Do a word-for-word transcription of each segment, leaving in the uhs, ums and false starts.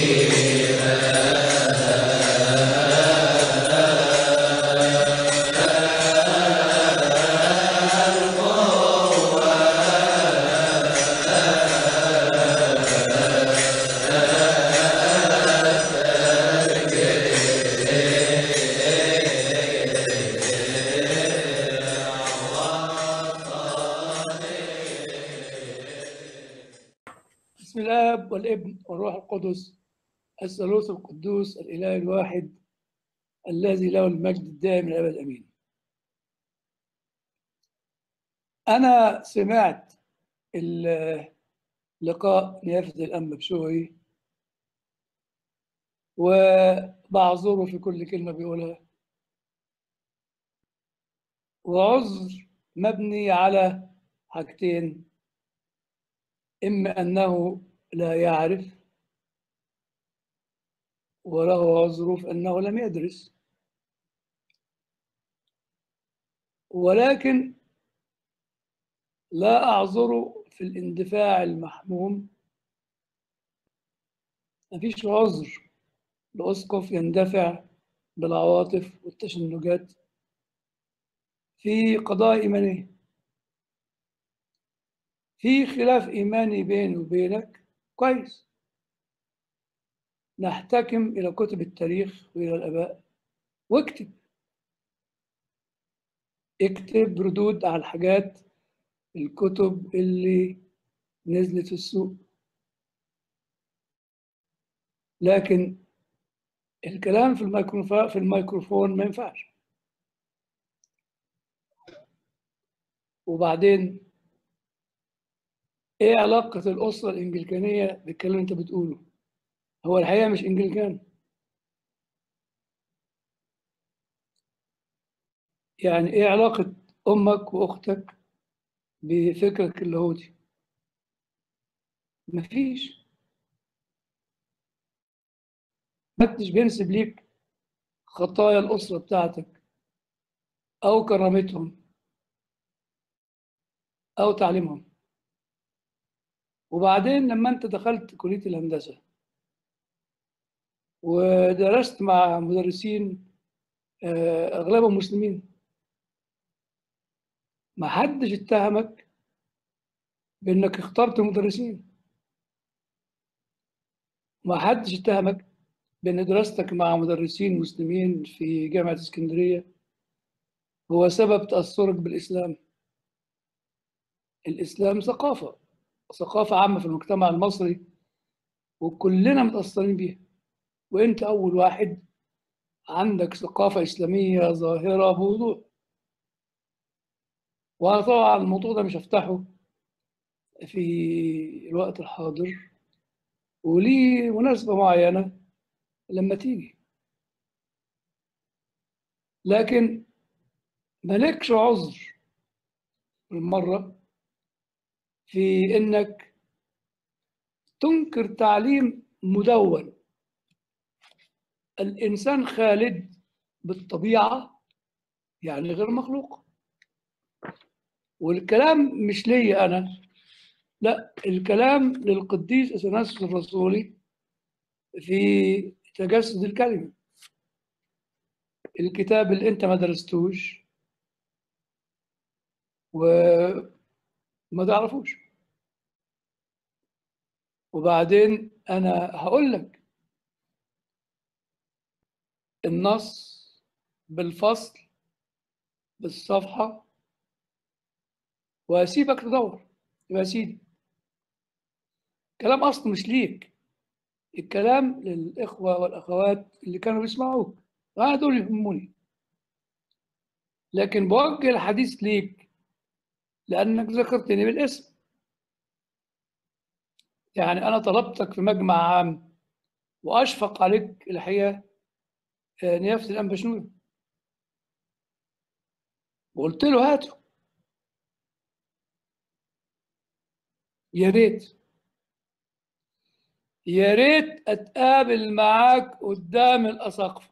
بسم الآب والابن والروح القدس الثالوث القدوس الإله الواحد الذي له المجد الدائم إلى الأبد آمين. أنا سمعت لقاء نيافة الأنبا بشوي وبعذره في كل كلمة بيقولها، وعذر مبني على حاجتين: إما أنه لا يعرف، وله عذره في أنه لم يدرس. ولكن لا أعذره في الاندفاع المحموم. مفيش عذر لأسقف يندفع بالعواطف والتشنجات في قضايا إيمانية. في خلاف إيماني بيني وبينك كويس، نحتكم إلى كتب التاريخ وإلى الآباء واكتب اكتب ردود على الحاجات، الكتب اللي نزلت في السوق. لكن الكلام في الميكروفون في الميكروفون ما ينفعش. وبعدين ايه علاقة الأسرة الإنجليكانية بالكلام اللي انت بتقوله؟ هو الحقيقة مش إنجليكان. يعني ايه علاقة أمك وأختك بفكرك اللاهوتي؟ مفيش. محدش بينسب ليك خطايا الأسرة بتاعتك أو كرامتهم أو تعليمهم. وبعدين لما أنت دخلت كلية الهندسة ودرست مع مدرسين أغلبهم مسلمين، ما حدش اتهمك بأنك اخترت مدرسين. ما حدش اتهمك بأن دراستك مع مدرسين مسلمين في جامعة اسكندرية هو سبب تأثرك بالإسلام. الإسلام ثقافة ثقافة عامة في المجتمع المصري، وكلنا متأثرين بيها. وأنت أول واحد عندك ثقافة إسلامية ظاهرة بوضوح. وأنا طبعا الموضوع ده مش هفتحه في الوقت الحاضر، وليه مناسبة معينة لما تيجي. لكن مالكش عذر بالمرة في إنك تنكر تعليم مدون. الإنسان خالد بالطبيعة، يعني غير مخلوق. والكلام مش لي أنا، لا، الكلام للقديس أثناسيوس الرسولي في تجسد الكلمة، الكتاب اللي أنت ما درستوش وما تعرفوش. وبعدين أنا هقول لك النص بالفصل بالصفحة وأسيبك تدور. يا سيدي، كلام أصلا مش ليك، الكلام للإخوة والأخوات اللي كانوا بيسمعوك، أنا دول يهموني. لكن بوجه الحديث ليك لأنك ذكرتني بالاسم. يعني أنا طلبتك في مجمع عام وأشفق عليك الحقيقة نيافة الأنبا شنودة، وقلت له هاته، يا ريت يا ريت أتقابل معاك قدام الأساقفة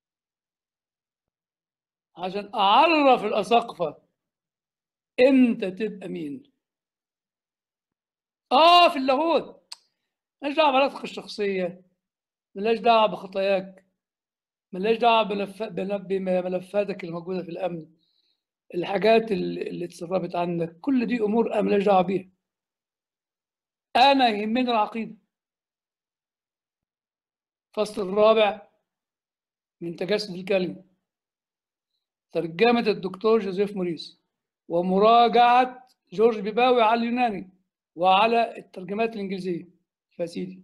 عشان أعرف الأساقفة أنت تبقى مين. آه في اللاهوت ماليش دعوة بعلاقتك الشخصية، ملهاش دعوه بخطاياك، ملهاش دعوه بملف- بملفاتك اللي موجوده في الامن، الحاجات اللي اللي اتسربت عنك، كل دي امور انا ملهاش دعوه بيها. انا يهمني العقيده. الفصل الرابع من تجسد الكلمه، ترجمه الدكتور جوزيف موريس، ومراجعه جورج بيباوي على اليوناني وعلى الترجمات الانجليزيه. فسيدي،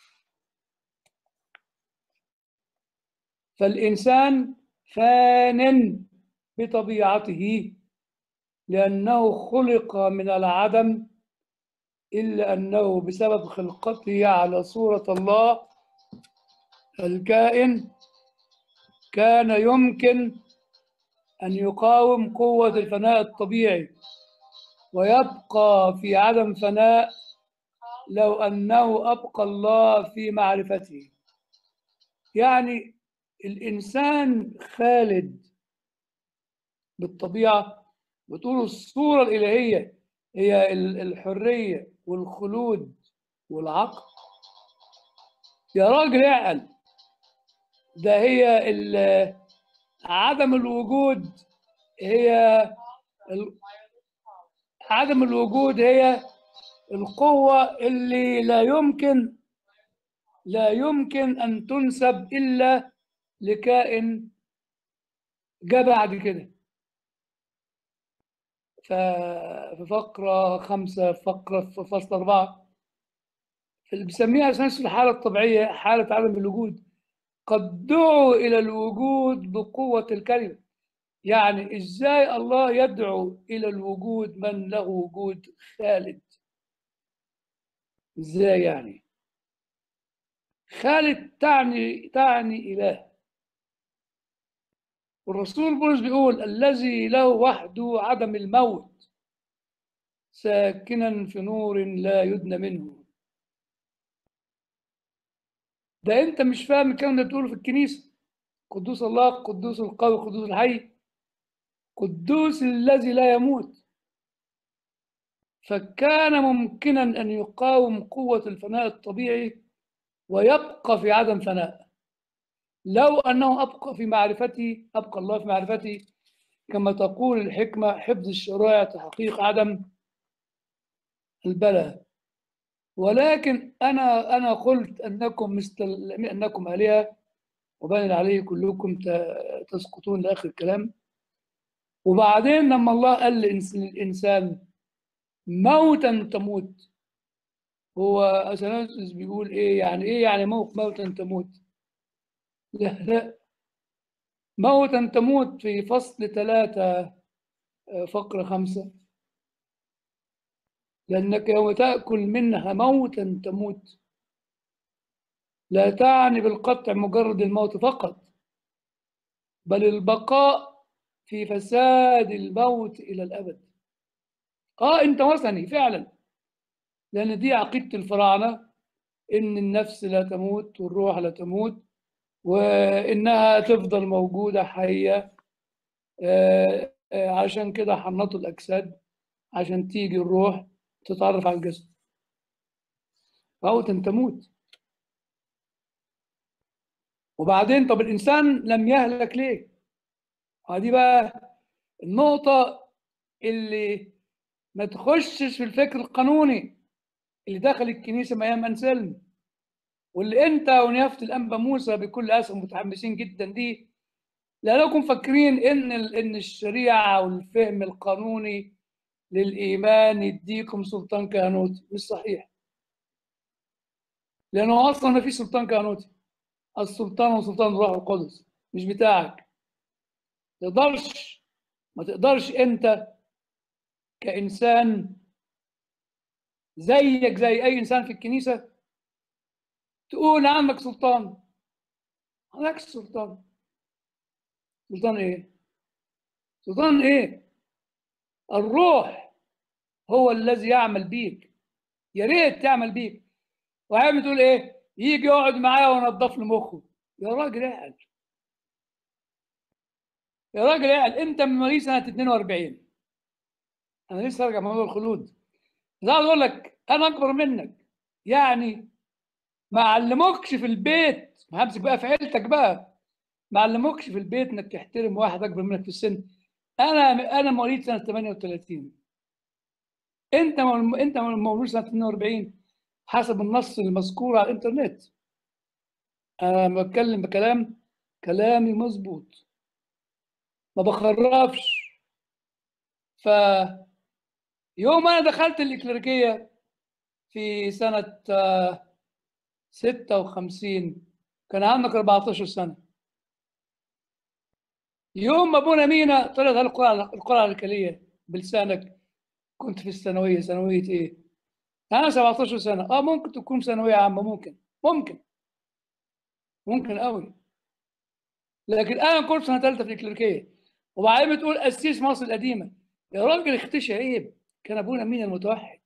فالانسان فان بطبيعته لانه خلق من العدم، الا انه بسبب خلقته على صوره الله الكائن كان يمكن أن يقاوم قوة الفناء الطبيعي ويبقى في عدم فناء لو أنه أبقى الله في معرفته. يعني الإنسان خالد بالطبيعة. بتقول الصورة الإلهية هي الحرية والخلود والعقل. يا راجل اعقل، ده هي ال- عدم الوجود، هي ال- عدم الوجود هي القوة اللي لا يمكن لا يمكن أن تنسب إلا لكائن جاء بعد كده. ففي فقرة خمسة، فقرة في فصل أربعة، اللي بيسميها أساس الحالة الطبيعية حالة عدم الوجود، قد دعوا إلى الوجود بقوة الكلمة. يعني إزاي الله يدعو إلى الوجود من له وجود خالد؟ إزاي يعني؟ خالد تعني تعني إله. والرسول بولس بيقول الذي له وحده عدم الموت ساكنا في نور لا يدنى منه. ده انت مش فاهم الكلام ده بتقوله في الكنيسه. قدوس الله، قدوس القوي، قدوس الحي، قدوس الذي لا يموت. فكان ممكنا ان يقاوم قوه الفناء الطبيعي ويبقى في عدم فناء لو انه ابقى في معرفتي، ابقى الله في معرفتي، كما تقول الحكمه حفظ الشرائع تحقيق عدم البلاء. ولكن انا انا قلت انكم مثل انكم الهه وبان عليه كلكم ت- تسقطون لاخر الكلام. وبعدين لما الله قال للإنس- للانسان موتا تموت، هو اثناسيوس بيقول ايه يعني؟ ايه يعني موت موتا تموت؟ لا لا، موتا تموت في فصل ثلاثة فقرة خمسة، لأنك يوم تأكل منها موتا تموت، لا تعني بالقطع مجرد الموت فقط، بل البقاء في فساد الموت إلى الأبد. آه أنت وثني فعلا، لأن دي عقيدة الفراعنة، إن النفس لا تموت والروح لا تموت، وإنها تفضل موجودة حية. آه، آه، عشان كده حنطوا الأجساد عشان تيجي الروح تتعرف على الجسد. موتا تموت. وبعدين طب الإنسان لم يهلك ليه؟ هذه بقى النقطة اللي ما تخشش في الفكر القانوني اللي دخل الكنيسة من أيام أنسلم، واللي أنت ونيافة الأنبا موسى بكل أسف متحمسين جدا دي، لأنكم فاكرين إن إن الشريعة والفهم القانوني للإيمان يديكم سلطان كهنوتي. مش صحيح، لأنه أصلا ما فيش سلطان كهنوتي. السلطان هو سلطان الروح القدس، مش بتاعك. ما تقدرش ما تقدرش أنت كإنسان زيك زي أي إنسان في الكنيسة تقول عندك سلطان. عندك سلطان. سلطان إيه؟ سلطان إيه؟ الروح هو الذي يعمل بيك. يا ريت تعمل بيك. وهي بتقول إيه؟ يجي يقعد معايا وينضف له مخه. يا راجل اعقل، يا راجل اعقل. أنت من مواليد سنة اتنين واربعين. أنا لسه راجع من موضوع الخلود. بس عاوز أقول لك أنا أكبر منك. يعني ما علموكش في البيت، همسك بقى في عيلتك بقى، ما علموكش في البيت انك تحترم واحد اكبر منك في السن. انا انا مواليد سنه ثمانية وثلاثين، انت مول- انت مولود سنه اثنين وأربعين حسب النص المذكور على الانترنت. انا بتكلم بكلام كلامي مظبوط، ما بخرفش. فيوم انا دخلت الإكليريكية في سنة آه، ستة وخمسين كان عندك أربعتاشر سنة. يوم ما ابونا مينا طلعت على القرعة القرعة الكلية بلسانك، كنت في الثانوية، ثانوية ايه؟ انا سبعتاشر سنة، اه ممكن تكون ثانوية عامة، ممكن ممكن ممكن قوي. لكن انا كنت سنة ثالثة في الإكليريكية، وبعدين بتقول قسيس مصر القديمة. يا راجل اختشي عيب، كان ابونا مينا المتوحد،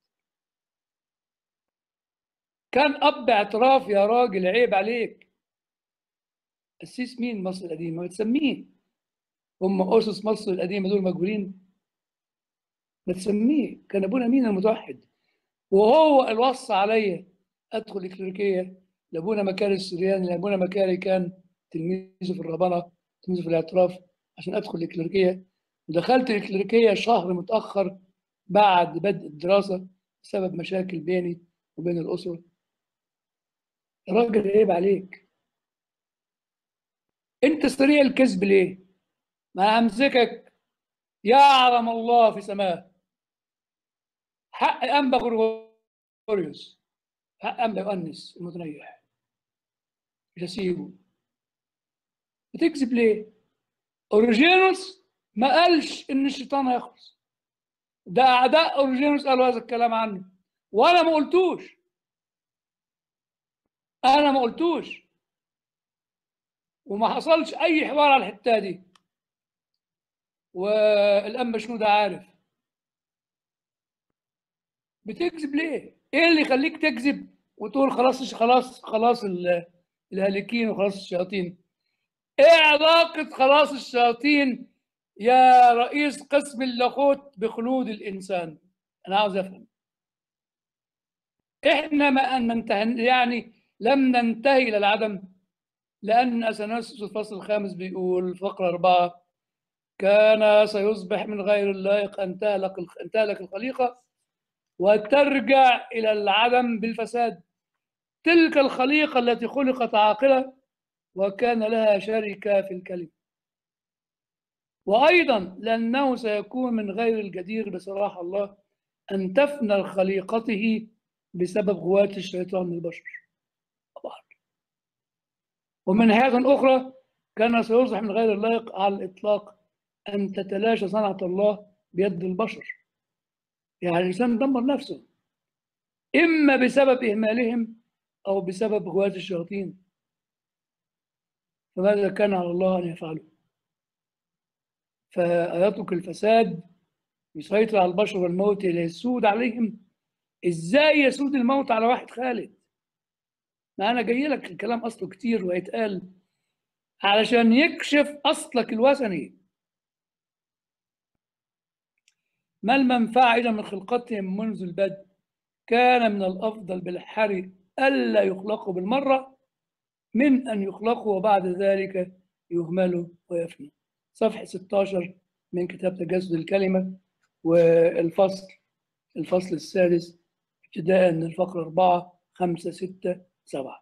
كان اب اعتراف يا راجل، عيب عليك. قسيس مين مصر القديمة؟ ما تسميه. هم اسس مصر القديمة دول مجهولين؟ ما تسميه. كان ابونا مينا المتوحد، وهو اللي وصى عليا ادخل الكليريكيه لابونا مكاري السرياني، لابونا مكاري كان تلميذه في الرهبنه، تلميذه في الاعتراف، عشان ادخل الكليريكيه. ودخلت الكليريكيه شهر متاخر بعد بدء الدراسه بسبب مشاكل بيني وبين الاسره. يا راجل عيب عليك، انت سريع الكذب ليه؟ ما امسكك يعلم الله في سماه. حق انبا غرغوريوس، حق انبا يؤنس المتنيح، مش هسيبه. بتكذب ليه؟ اوريجينوس ما قالش ان الشيطان هيخلص، ده اعداء اوريجينوس قالوا هذا الكلام عنه، وانا ما قلتوش، انا ما قلتوش، وما حصلش اي حوار على الحته دي، والانبا شنو ده عارف. بتكذب ليه؟ ايه اللي يخليك تكذب وتقول خلاص خلاص خلاص ال- الهالكين وخلاص الشياطين؟ ايه علاقه خلاص الشياطين يا رئيس قسم اللاهوت بخلود الانسان؟ انا عاوز افهم. احنا ما ان ننتهي يعني لم ننتهي الى العدم، لان اثناسيوس الفصل الخامس بيقول فقره اربعه: كان سيصبح من غير اللائق ان تهلك ان تهلك الخليقه وترجع الى العدم بالفساد، تلك الخليقه التي خلقت عاقله وكان لها شركه في الكلمه. وايضا لانه سيكون من غير الجدير بصلاح الله ان تفنى خليقته بسبب غواة الشيطان من البشر. ومن ناحية أخرى كان سيصبح من غير اللائق على الإطلاق أن تتلاشى صنعة الله بيد البشر. يعني الإنسان دمر نفسه إما بسبب إهمالهم أو بسبب غواة الشياطين، فماذا كان على الله أن يفعله؟ فيترك الفساد يسيطر على البشر والموت يسود عليهم. إزاي يسود الموت على واحد خالد؟ ما أنا جاي لك الكلام أصله كتير ويتقال علشان يكشف أصلك الوثني. ما المنفعة إذا من خلقتهم منذ البدء؟ كان من الأفضل بالحري ألا يخلقوا بالمرة من أن يخلقوا وبعد ذلك يهملوا ويفنوا. صفحة ستاشر من كتاب تجسد الكلمة، والفصل الفصل السادس ابتداء من الفقرة أربعة خمسة ستة سبعة.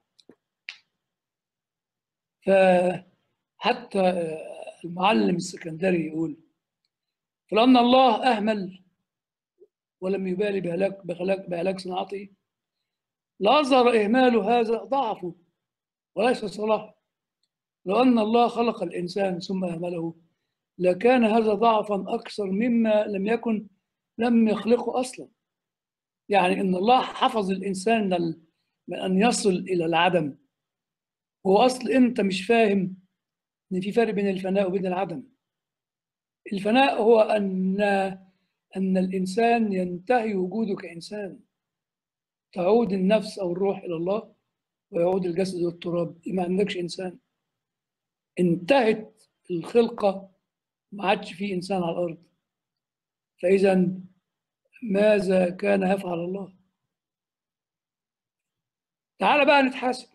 فحتى المعلم السكندري يقول: فلأن الله أهمل ولم يبالي بهلاك بهلاك بهلاك صناعته لأظهر إهمال هذا ضعفه وليس صلاحه. لو أن الله خلق الإنسان ثم أهمله لكان هذا ضعفا أكثر مما لم يكن لم يخلقه أصلا. يعني إن الله حفظ الإنسان من أن يصل إلى العدم. هو أصل أنت مش فاهم إن في فرق بين الفناء وبين العدم. الفناء هو أن أن الإنسان ينتهي وجوده كإنسان، تعود النفس أو الروح إلى الله ويعود الجسد إلى التراب، ما عندكش إنسان، انتهت الخلقة، ما عادش فيه إنسان على الأرض. فإذا ماذا كان يفعل الله؟ تعال بقى نتحاسب.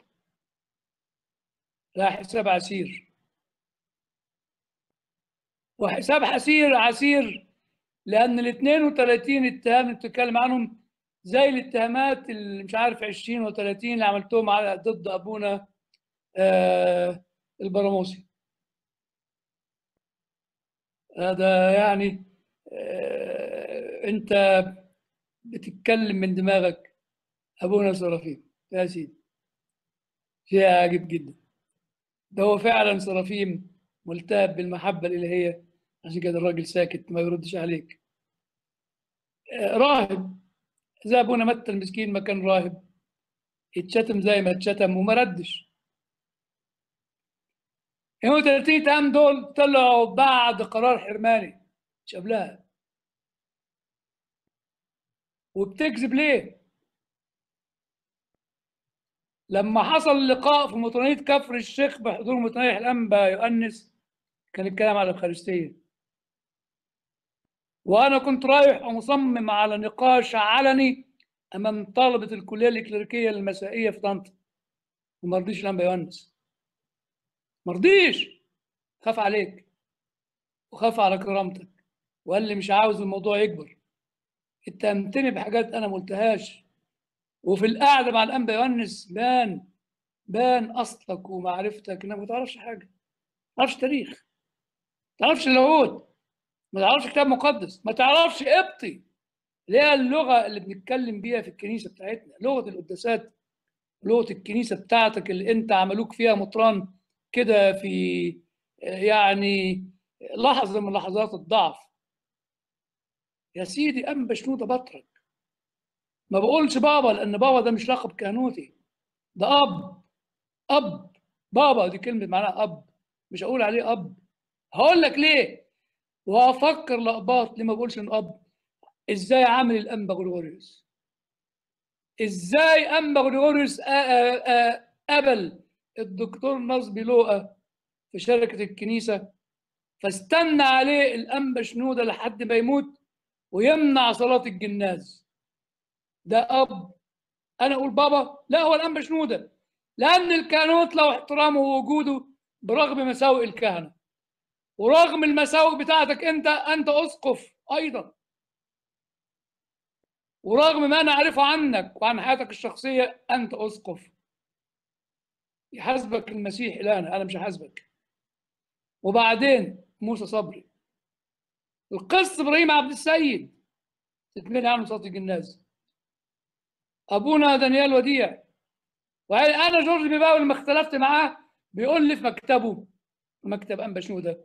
لا، حساب عسير، وحساب حسير عسير، لأن ال اثنين وثلاثين اتهام اللي بتتكلم عنهم زي الاتهامات اللي مش عارف عشرين و30 اللي عملتهم على ضد أبونا آه البراموسي. هذا يعني آه أنت بتتكلم من دماغك. أبونا سرافيم يا سيدي شيء عجيب جدا. ده هو فعلا سرافيم ملتهب بالمحبة الإلهية، عشان كده الراجل ساكت ما يردش عليك. آه راهب زي أبونا متى المسكين ما كان راهب، اتشتم زي ما اتشتم وما ردش. اثنين وثلاثين اتهام دول طلعوا بعد قرار حرماني مش قبلها. وبتكذب ليه؟ لما حصل لقاء في مطرانية كفر الشيخ بحضور متنيح الأنبا يؤنس، كان الكلام على الأفخارستية، وأنا كنت رايح ومصمم على نقاش علني أمام طلبة الكلية الإكليريكية المسائية في طنطا، وما رضيش الأنبا يؤنس، ما رضيش، خاف عليك وخاف على كرامتك، وقال لي مش عاوز الموضوع يكبر. اتهمتني بحاجات أنا ما قلتهاش، وفي القعدة مع الأنبا يؤنس بان بان أصلك ومعرفتك إنك ما تعرفش حاجة، ما تعرفش تاريخ، ما تعرفش اللاهوت، ما تعرفش كتاب مقدس، ما تعرفش قبطي اللي هي اللغة اللي بنتكلم بيها في الكنيسة بتاعتنا، لغة القداسات، لغة الكنيسة بتاعتك اللي أنت عملوك فيها مطران كده في يعني لحظة من لحظات الضعف. يا سيدي أنبا شنودة بطرك، ما بقولش بابا لأن بابا ده مش لقب كهنوتي، ده أب. أب بابا دي كلمة معناها أب، مش هقول عليه أب. هقول لك ليه وأفكر لأباط ليه ما بقولش إن أب. إزاي عامل الأنبا غريغوريوس؟ إزاي أنبا غريغوريوس قبل الدكتور نصبي لوقا في شركة الكنيسة، فاستنى عليه الأنبا شنودة لحد ما يموت ويمنع صلاة الجناز؟ ده أب. أنا أقول بابا؟ لا، هو الأنبا شنودة، لأن الكهنوت له احترامه ووجوده برغم مساوئ الكهنة، ورغم المساوئ بتاعتك أنت أنت أسقف أيضا، ورغم ما نعرفه عنك وعن حياتك الشخصية أنت أسقف. يحاسبك المسيح الآن، أنا مش هحاسبك. وبعدين موسى صبري، القس إبراهيم عبد السيد تتمنى عنه صوت الجناز، أبونا دانيال وديع، وأنا جورج بيباوي لما اختلفت معاه بيقول لي في مكتبه، مكتب أنبا شنودة،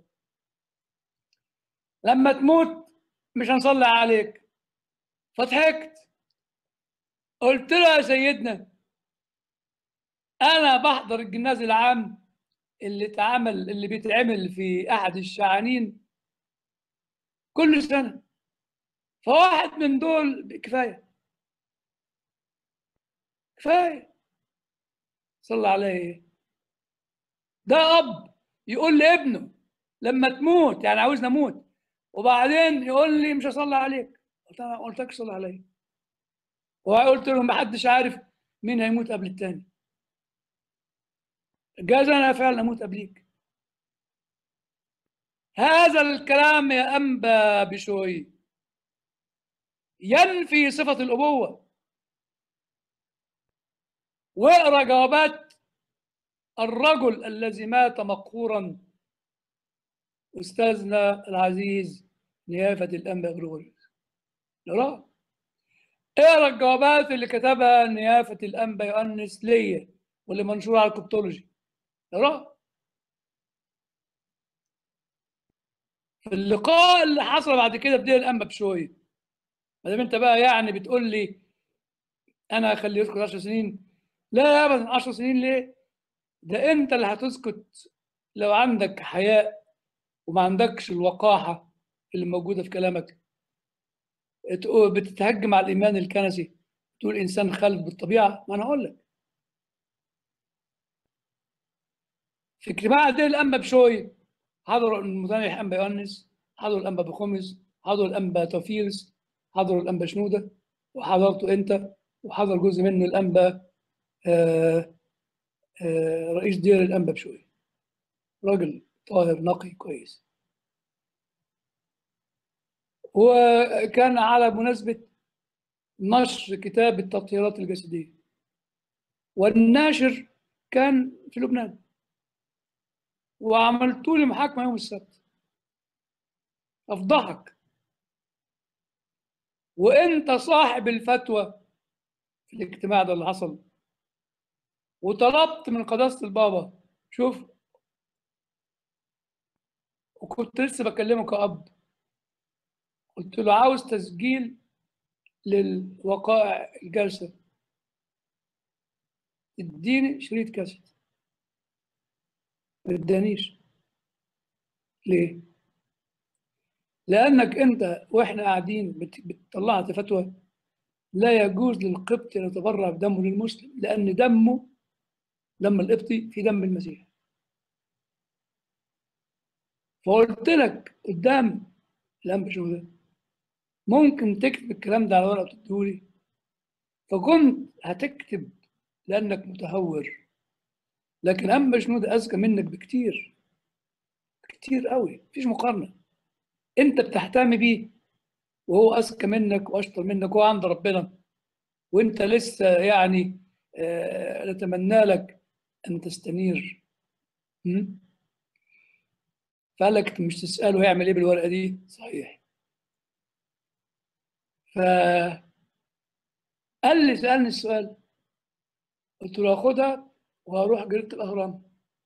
لما تموت مش هنصلي عليك. فضحكت، قلت له يا سيدنا أنا بحضر الجناز العام اللي اتعمل اللي بيتعمل في أحد الشعانين كل سنة، فواحد من دول كفاية كفاية صلى عليه. ده أب يقول لابنه لما تموت يعني عاوزني أموت، وبعدين يقول لي مش هصلي عليك. قلت أنا قلت لك صلي عليا، وقلت له ما حدش عارف مين هيموت قبل التاني، جاز أنا فعلا أموت قبليك. هذا الكلام يا أنبا بشوي ينفي صفة الأبوة. واقرا جوابات الرجل الذي مات مقهورا، أستاذنا العزيز نيافة الأنبا غريغوريوس، اقرا اقرا الجوابات اللي كتبها نيافة الأنبا يؤنس ليا واللي منشورة على الكبتولوجي، اقرا. في اللقاء اللي حصل بعد كده في دير الأنبا بشوي، ما دام انت بقى يعني بتقول لي انا هخليه يسكت عشر سنين، لا ابدا، عشر سنين ليه؟ ده انت اللي هتسكت لو عندك حياء وما عندكش الوقاحة اللي موجودة في كلامك، بتتهجم على الإيمان الكنسي، تقول إنسان خالد بالطبيعة. ما أنا أقول لك في اجتماع دير الأنبا بشوي حضروا المتنيح أنبا يؤنس، حضروا الأنبا بخمس، حضروا الأنبا توفيرس، حضروا الأنبا شنودة، وحضرته أنت، وحضر جزء منه الأنبا آه آه رئيس دير الأنبا بشوي، راجل طاهر نقي كويس. وكان على مناسبة نشر كتاب التطهيرات الجسدية، والناشر كان في لبنان، وعملت لي محاكمة يوم السبت. أفضحك، وأنت صاحب الفتوى في الاجتماع ده اللي حصل، وطلبت من قداسة البابا. شوف، وكنت لسه بكلمه كأب، قلت له عاوز تسجيل للوقائع الجلسة، اديني شريط كاسيت. ما ادانيش. ليه؟ لأنك أنت وإحنا قاعدين بت- بتطلعت فتوى لا يجوز للقبط أن يتبرع بدمه للمسلم، لأن دمه، دم القبطي في دم المسيح. فقلت لك قدام الأنبا شنودة ممكن تكتب الكلام ده على ورقة وتديهولي، فكنت هتكتب لأنك متهور. لكن أنبا شنودة أذكى منك بكتير، كتير قوي، مفيش مقارنة. أنت بتحتمي بيه، وهو أذكى منك وأشطر منك، وهو عند ربنا، وأنت لسه يعني آه، نتمنى لك أن تستنير. م? فقال لك مش تسأله هيعمل إيه بالورقة دي؟ صحيح. فقال لي، سألني السؤال، قلت له هاخدها وهروح جريدة الأهرام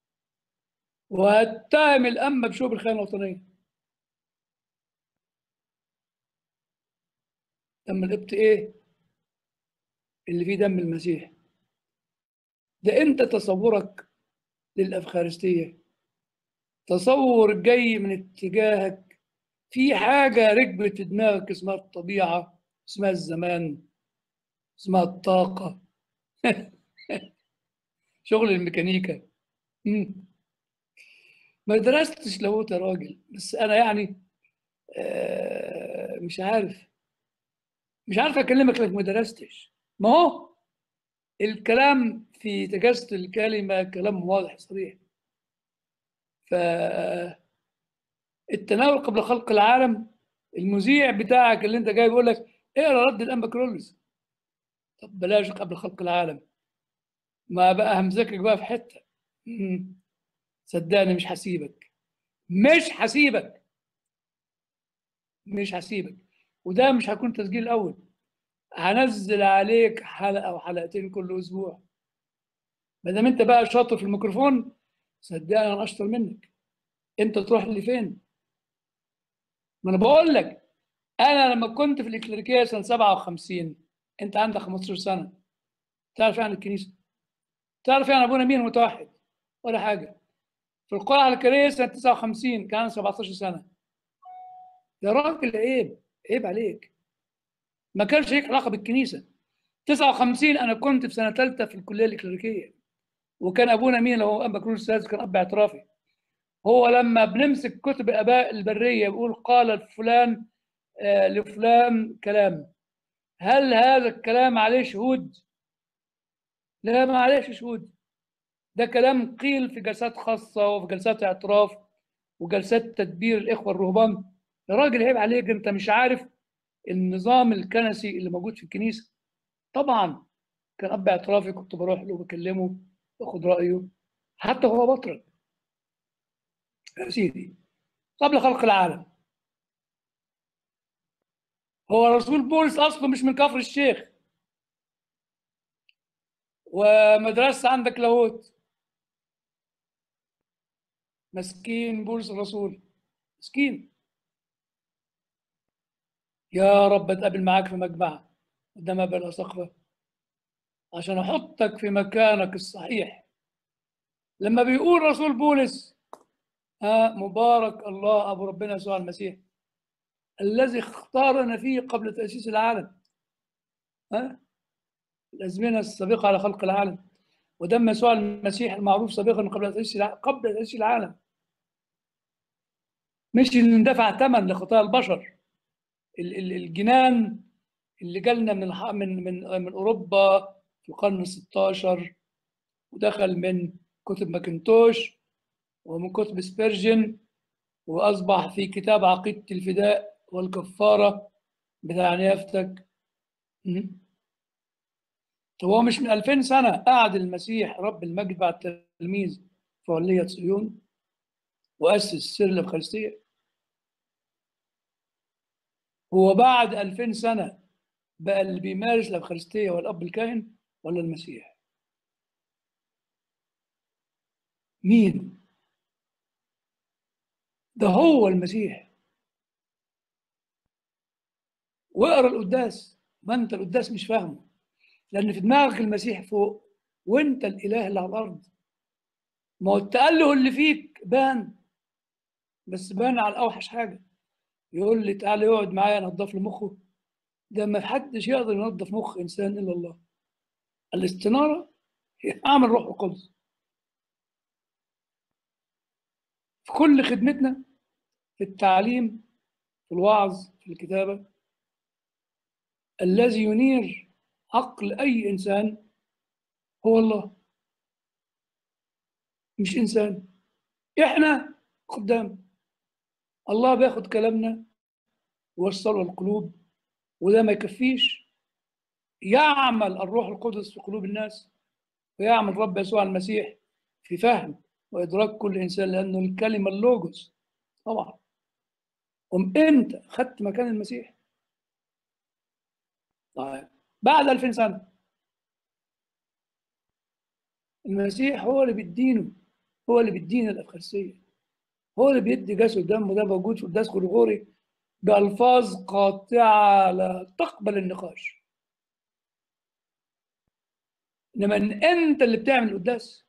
وهتهم الأمة بشوب الخيانة الوطنية. دم القبط إيه؟ اللي فيه دم المسيح. ده أنت تصورك للأفخارستية تصور جاي من اتجاهك، في حاجة ركبت دماغك اسمها الطبيعة، اسمها الزمان، اسمها الطاقة. شغل الميكانيكا. مم. ما درستش لاهوت يا راجل، بس أنا يعني آه مش عارف، مش عارف أكلمك لك ما درستش. ما هو الكلام في تجسد الكلمة كلام واضح صريح. فالتناول قبل خلق العالم، المذيع بتاعك اللي انت جاي بيقول لك اقرا رد الانبا كرولز. طب بلاش قبل خلق العالم، ما بقى همسكك بقى في حته. مم. صدقني مش هسيبك، مش هسيبك، مش هسيبك. وده مش هيكون تسجيل الاول، هنزل عليك حلقه او حلقتين كل اسبوع. ما دام انت بقى شاطر في الميكروفون، صدقني انا اشطر منك. انت تروح لفين؟ ما انا بقول لك، انا لما كنت في الإكليريكية سنه سبعة وخمسين، انت عندك خمستاشر سنه، تعرف يعني الكنيسه؟ تعرف يعني ابونا مين متوحد؟ ولا حاجه. في القرعه الكريه سنه تسعة وخمسين كان سبعتاشر سنه. يا راجل عيب، عيب عليك. ما كانش ليك علاقه بالكنيسه. تسعة وخمسين انا كنت في سنه ثالثه في الكليه الإكليريكية، وكان ابونا مين؟ هو ابا كرولوس السادس، كان اب اعترافي. هو لما بنمسك كتب اباء البريه بيقول قال فلان آه لفلان كلام، هل هذا الكلام عليه شهود؟ لا، ما عليهش شهود. ده كلام قيل في جلسات خاصة وفي جلسات اعتراف وجلسات تدبير الإخوة الرهبان. يا راجل عيب عليك، أنت مش عارف النظام الكنسي اللي موجود في الكنيسة. طبعا كان أب اعترافي كنت بروح له بكلمه باخد رأيه، حتى هو بطرك. يا سيدي، قبل خلق العالم، هو رسول بولس أصله مش من كفر الشيخ، ومدرسة عندك لاهوت. مسكين بولس الرسول، مسكين. يا رب اتقابل معاك في مجمع قدام بلا سقفة عشان احطك في مكانك الصحيح. لما بيقول رسول بولس ها مبارك الله ابو ربنا يسوع المسيح الذي اختارنا فيه قبل تاسيس العالم، ها الازمنه السابقه على خلق العالم، ودم يسوع المسيح المعروف سابقا قبل تاسيس العالم، قبل تاسيس العالم. مش اللي اندفع ثمن لخطايا البشر. ال- ال- الجنان اللي جالنا من الح- من من من اوروبا في القرن الستاشر، ودخل من كتب ماكنتوش ومن كتب سبيرجن، وأصبح في كتاب عقيدة الفداء والكفارة بتاع نيافتك. م? طب هو مش من ألفين سنة قعد المسيح رب المجد بعد التلميذ في علية صهيون وأسس سر الأفخارستية؟ هو بعد ألفين سنة بقى اللي بيمارس الأفخارستية والأب الكاهن ولا المسيح؟ مين؟ ده هو المسيح. واقرا القداس، ما انت القداس مش فاهمه، لان في دماغك المسيح فوق وانت الاله اللي على الارض. ما هو التأله اللي فيك بان، بس بان على اوحش حاجه. يقول لي تعالى يقعد معايا انضف له مخه. ده ما حدش يقدر ينظف مخ انسان الا الله. الاستناره هي عمل روح القدس في كل خدمتنا، في التعليم، في الوعظ، في الكتابه. الذي ينير عقل اي انسان هو الله، مش انسان. احنا قدام الله بياخد كلامنا ويوصله للقلوب، وده ما يكفيش. يعمل الروح القدس في قلوب الناس، ويعمل رب يسوع المسيح في فهم وإدراك كل إنسان، لأنه الكلمة اللوجوس طبعا. قم أنت خدت مكان المسيح. طيب بعد ألفين سنة المسيح هو اللي بيدينه، هو اللي بيدينا الأفخارستية، هو اللي بيدي جسد ودم، وده موجود في القداس غريغوري بألفاظ قاطعة لا تقبل النقاش. إنما إن أنت اللي بتعمل القداس،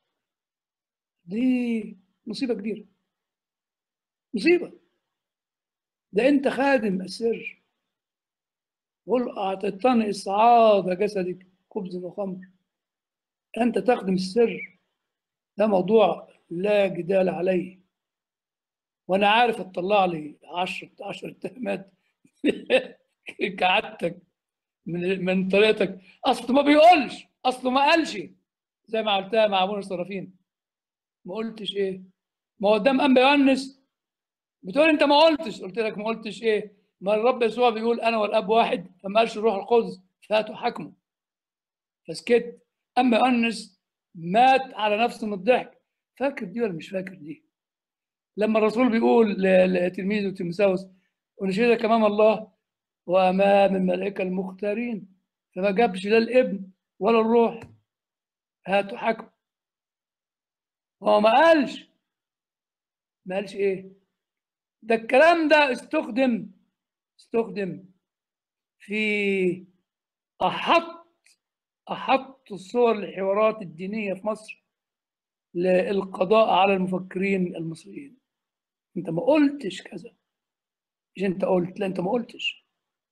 دي مصيبة كبيرة، مصيبة. ده أنت خادم السر. قل أعطيتني إسعاد جسدك خبز وخمر. أنت تخدم السر، ده موضوع لا جدال عليه. وأنا عارف تطلع لي عشر عشر اتهامات كعادتك، من من طريقتك. أصله ما بيقولش، أصله ما قالش، زي ما قلتها مع أبونا الصرافين. ما قلتش إيه؟ ما هو قدام أنبا يونس بتقول أنت ما قلتش. قلت لك ما قلتش إيه؟ ما الرب يسوع بيقول أنا والأب واحد، فما قالش الروح القدس فهاتوا حكمه، فسكت. اما يونس مات على نفسه من الضحك. فاكر دي ولا مش فاكر دي؟ لما الرسول بيقول ل- لتلميذه تيموثاوس ونشهدك امام الله وامام الملائكه المختارين، فما جابش لا الابن ولا الروح هاتوا حكم. هو ما قالش، ما قالش ايه؟ ده الكلام ده استخدم استخدم في احط احط الصور الحوارات الدينيه في مصر للقضاء على المفكرين المصريين. انت ما قلتش كذا، مش انت قلت، لا انت ما قلتش.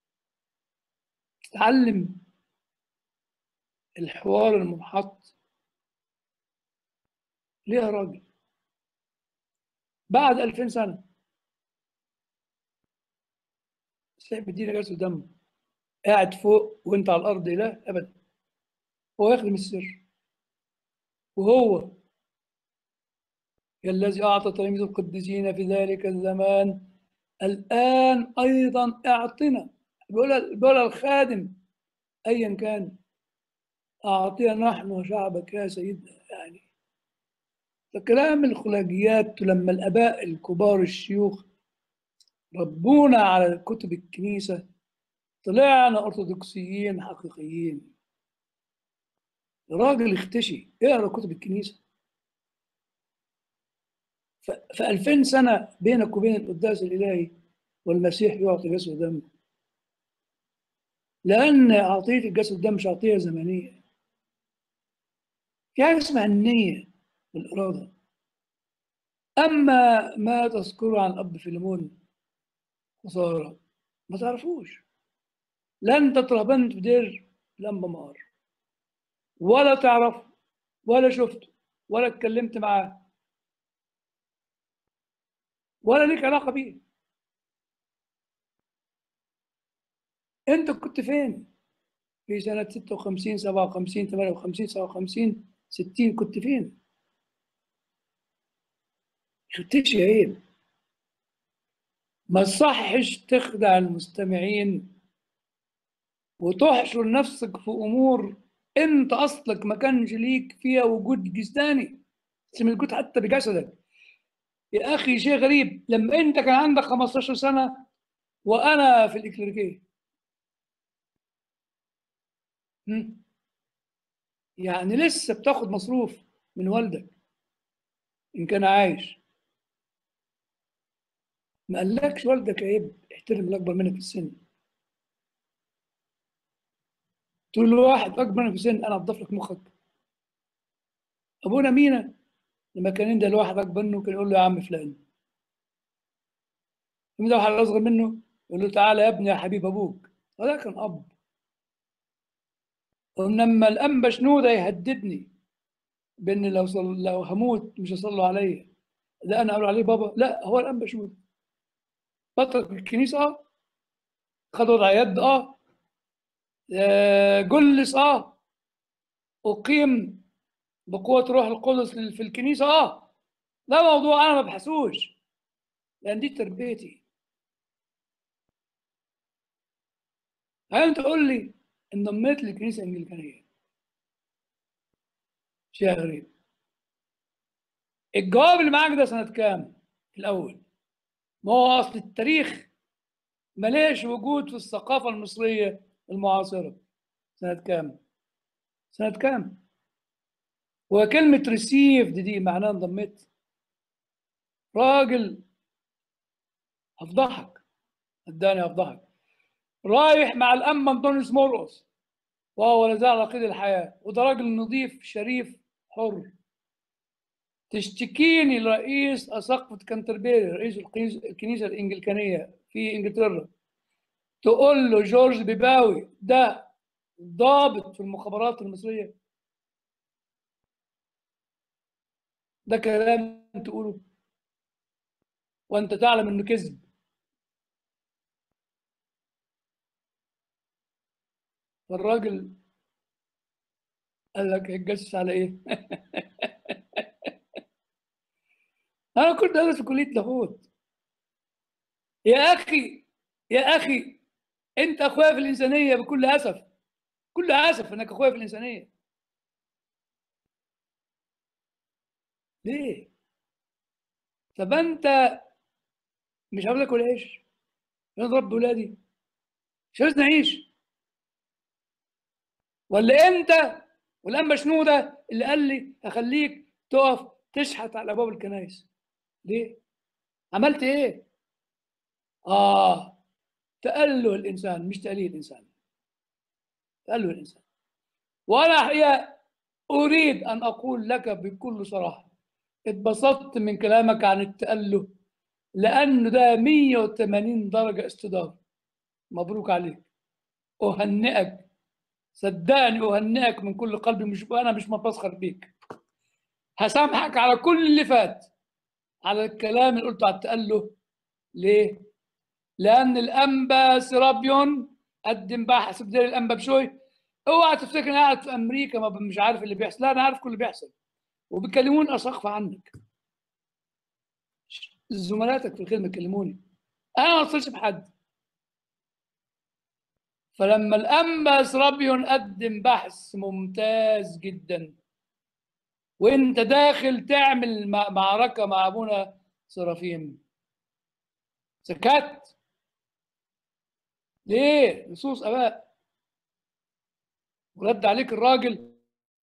تتعلم الحوار المنحط ليه يا راجل؟ بعد ألفين سنه السيف بيدينا جلسه دم، قاعد فوق وانت على الارض؟ لا ابدا. هو يخدم السر، وهو الذي اعطى تلاميذ القديسين في ذلك الزمان الان ايضا اعطنا. بيقول بيقول الخادم ايا كان، اعطينا نحن وشعبك يا سيدنا. يعني ده كلام الخلاجيات. لما الاباء الكبار الشيوخ ربونا على كتب الكنيسة طلعنا أرثوذكسيين حقيقيين. راجل اختشي اقرا كتب الكنيسة. ف ألفين سنة بينك وبين القداس الإلهي والمسيح يعطي جسد ودم، لأن عطية الجسد والدم مش عطية زمنية. في حاجة اسمها النية والإرادة. أما ما تذكره عن الأب فيلمون خسارة، ما تعرفوش. لن تترهبنت في دير لمبة مار، ولا تعرف، ولا شفته، ولا اتكلمت معاه، ولا ليك علاقة بيه. انت كنت فين؟ في سنة ستة وخمسين سبعة وخمسين ثمانية وخمسين سبعة وخمسين ستين كنت فين؟ شفتش يا عيب. ما صحش تخدع المستمعين وتحشر نفسك في امور انت اصلك ما كانش ليك فيها وجود جسداني، مش موجود حتى بجسدك. يا اخي شيء غريب، لما انت كان عندك خمستاشر سنه وانا في الإكليريكية، هم؟ يعني لسه بتاخد مصروف من والدك ان كان عايش. ما قالكش والدك عيب احترم الاكبر منك في السن؟ تقول له واحد اكبر منك في السن انا اضيف لك مخك. ابونا مينا لما كان يندى الواحد اكبر منه كان يقول له يا عم فلان، لما ده واحد اصغر منه يقول له تعالى يا ابني يا حبيب ابوك. وده كان اب. وانما الانبا شنوده يهددني بان لو صل... لو هموت مش هيصلوا عليا، ده انا اقول عليه بابا؟ لا، هو الانبا شنوده بطل الكنيسه، اه، خد وضع يد، اه، آه، جلس، اه، اقيم بقوه روح القدس في الكنيسه، اه. ده موضوع انا ما بحثوش لان دي تربيتي. هل انت تقول لي انضميت للكنيسه الانجليكانيه؟ شيء غريب. الجواب اللي معاك ده سنه كام الاول؟ ما هو اصل التاريخ مليش وجود في الثقافه المصريه المعاصره. سنه كام؟ سنه كام؟ وكلمه ريسيفد دي معناها انضميت؟ راجل هفضحك، اداني هفضحك، رايح مع الأمة أنطونيوس مرقس وهو لا زال على قيد الحياة، وده راجل نظيف شريف حر. تشتكيني لرئيس أساقفة كانتربيري، رئيس الكنيسة الإنجليكانية في إنجلترا، تقول له جورج بيباوي ده ضابط في المخابرات المصرية؟ ده كلام تقوله وأنت تعلم إنه كذب. فالراجل قال لك هتجسس على إيه؟ أنا كنت أدرس في كلية لاهوت. يا أخي، يا أخي، أنت أخويا في الإنسانية بكل أسف، كل أسف إنك أخويا في الإنسانية. ليه؟ طب أنت مش عاوز آكل عيش؟ مش عاوز أربي ولادي؟ مش عاوز نعيش؟ ولا أنت والأنبا شنودة اللي قال لي أخليك تقف تشحت على أبواب الكنائس؟ ليه؟ عملت إيه؟ آه، تأله الإنسان مش تأليه الإنسان، تأله الإنسان. وأنا هي أريد أن أقول لك بكل صراحة، اتبسطت من كلامك عن التأله لأنه ده مية وثمانين درجة استدارة. مبروك عليك، أهنئك، صدقني أهنئك من كل قلبي، مش أنا مش بفخر بيك. هسامحك على كل اللي فات، على الكلام اللي قلته على التأله. ليه؟ لأن الأنبا سرابيون قدم بحث في دير الأنبا بشوي. اوعى تفتكر اني قاعد في امريكا ما مش عارف اللي بيحصل، لا انا عارف كل اللي بيحصل، وبيكلموني اسقف عنك. زملاتك في الخدمه كلموني، انا ما اتصلش بحد. فلما الانبا سرابيون قدم بحث ممتاز جدا وانت داخل تعمل معركه مع ابونا سرافيم، سكت ليه؟ نصوص اباء. ورد عليك الراجل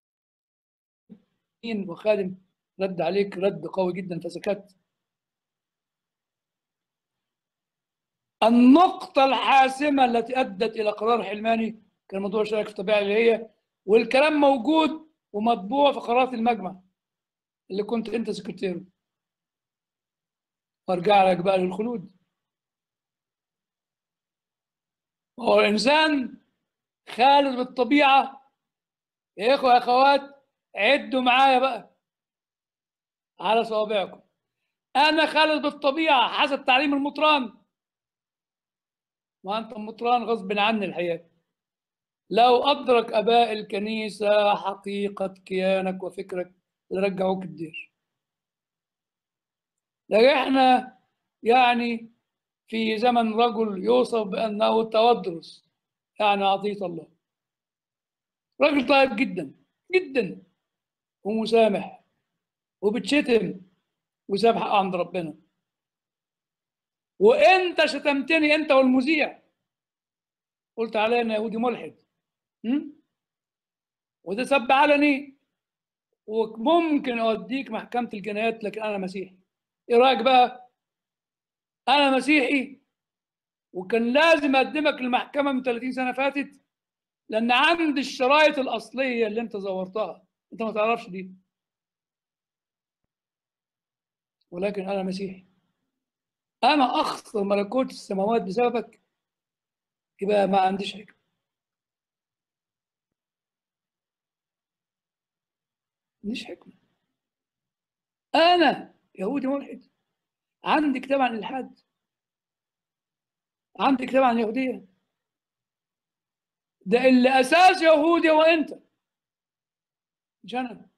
وخادم، رد عليك رد قوي جدا فسكت. النقطة الحاسمة التي أدت إلى قرار حلماني كان موضوع شركة الطبيعة اللي هي، والكلام موجود ومطبوع في قرارات المجمع اللي كنت أنت سكرتيره. وأرجع لك بقى للخلود. هو الإنسان خالد بالطبيعة. يا إخوة يا أخوات، عدوا معايا بقى على صوابعكم. أنا خالد بالطبيعة حسب تعليم المطران، وأنت المطران غصب عني الحقيقة. لو أدرك آباء الكنيسة حقيقة كيانك وفكرك لرجعوك الدير. لكن احنا يعني في زمن رجل يوصف بأنه تودرس، يعني عطية الله. راجل طيب جدا جدا ومسامح وبتشتم وسامح عند ربنا. وانت شتمتني انت والمذيع، قلت عليا انا يهودي ملحد، م? وده سب علني، وممكن اوديك محكمة الجنايات، لكن انا مسيحي. ايه رايك بقى؟ انا مسيحي وكان لازم اقدمك للمحكمة من ثلاثين سنة فاتت، لان عندي الشرايط الاصلية اللي انت زورتها، انت ما تعرفش دي، ولكن انا مسيحي. انا اخسر ملكوت السماوات بسببك، يبقى ما عنديش حكمة. مش حكمة. انا يهودي ملحد، عندي كتاب عن الالحاد، عندي كتاب عن اليهودية، ده اللي اساس يهودي هو انت مش انا.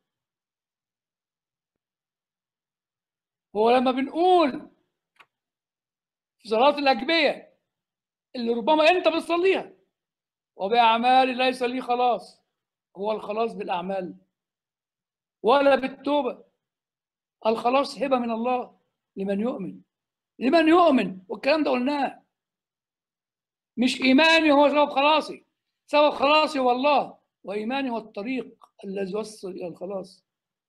هو لما بنقول في صلاة الأجبية اللي ربما انت بتصليها، وبأعمالي ليس لي خلاص، هو الخلاص بالأعمال ولا بالتوبة. الخلاص هبة من الله لمن يؤمن، لمن يؤمن، والكلام ده قلناه. مش إيماني هو سبب خلاصي، سبب خلاصي هو الله، وإيماني هو الطريق الذي يوصل إلى الخلاص.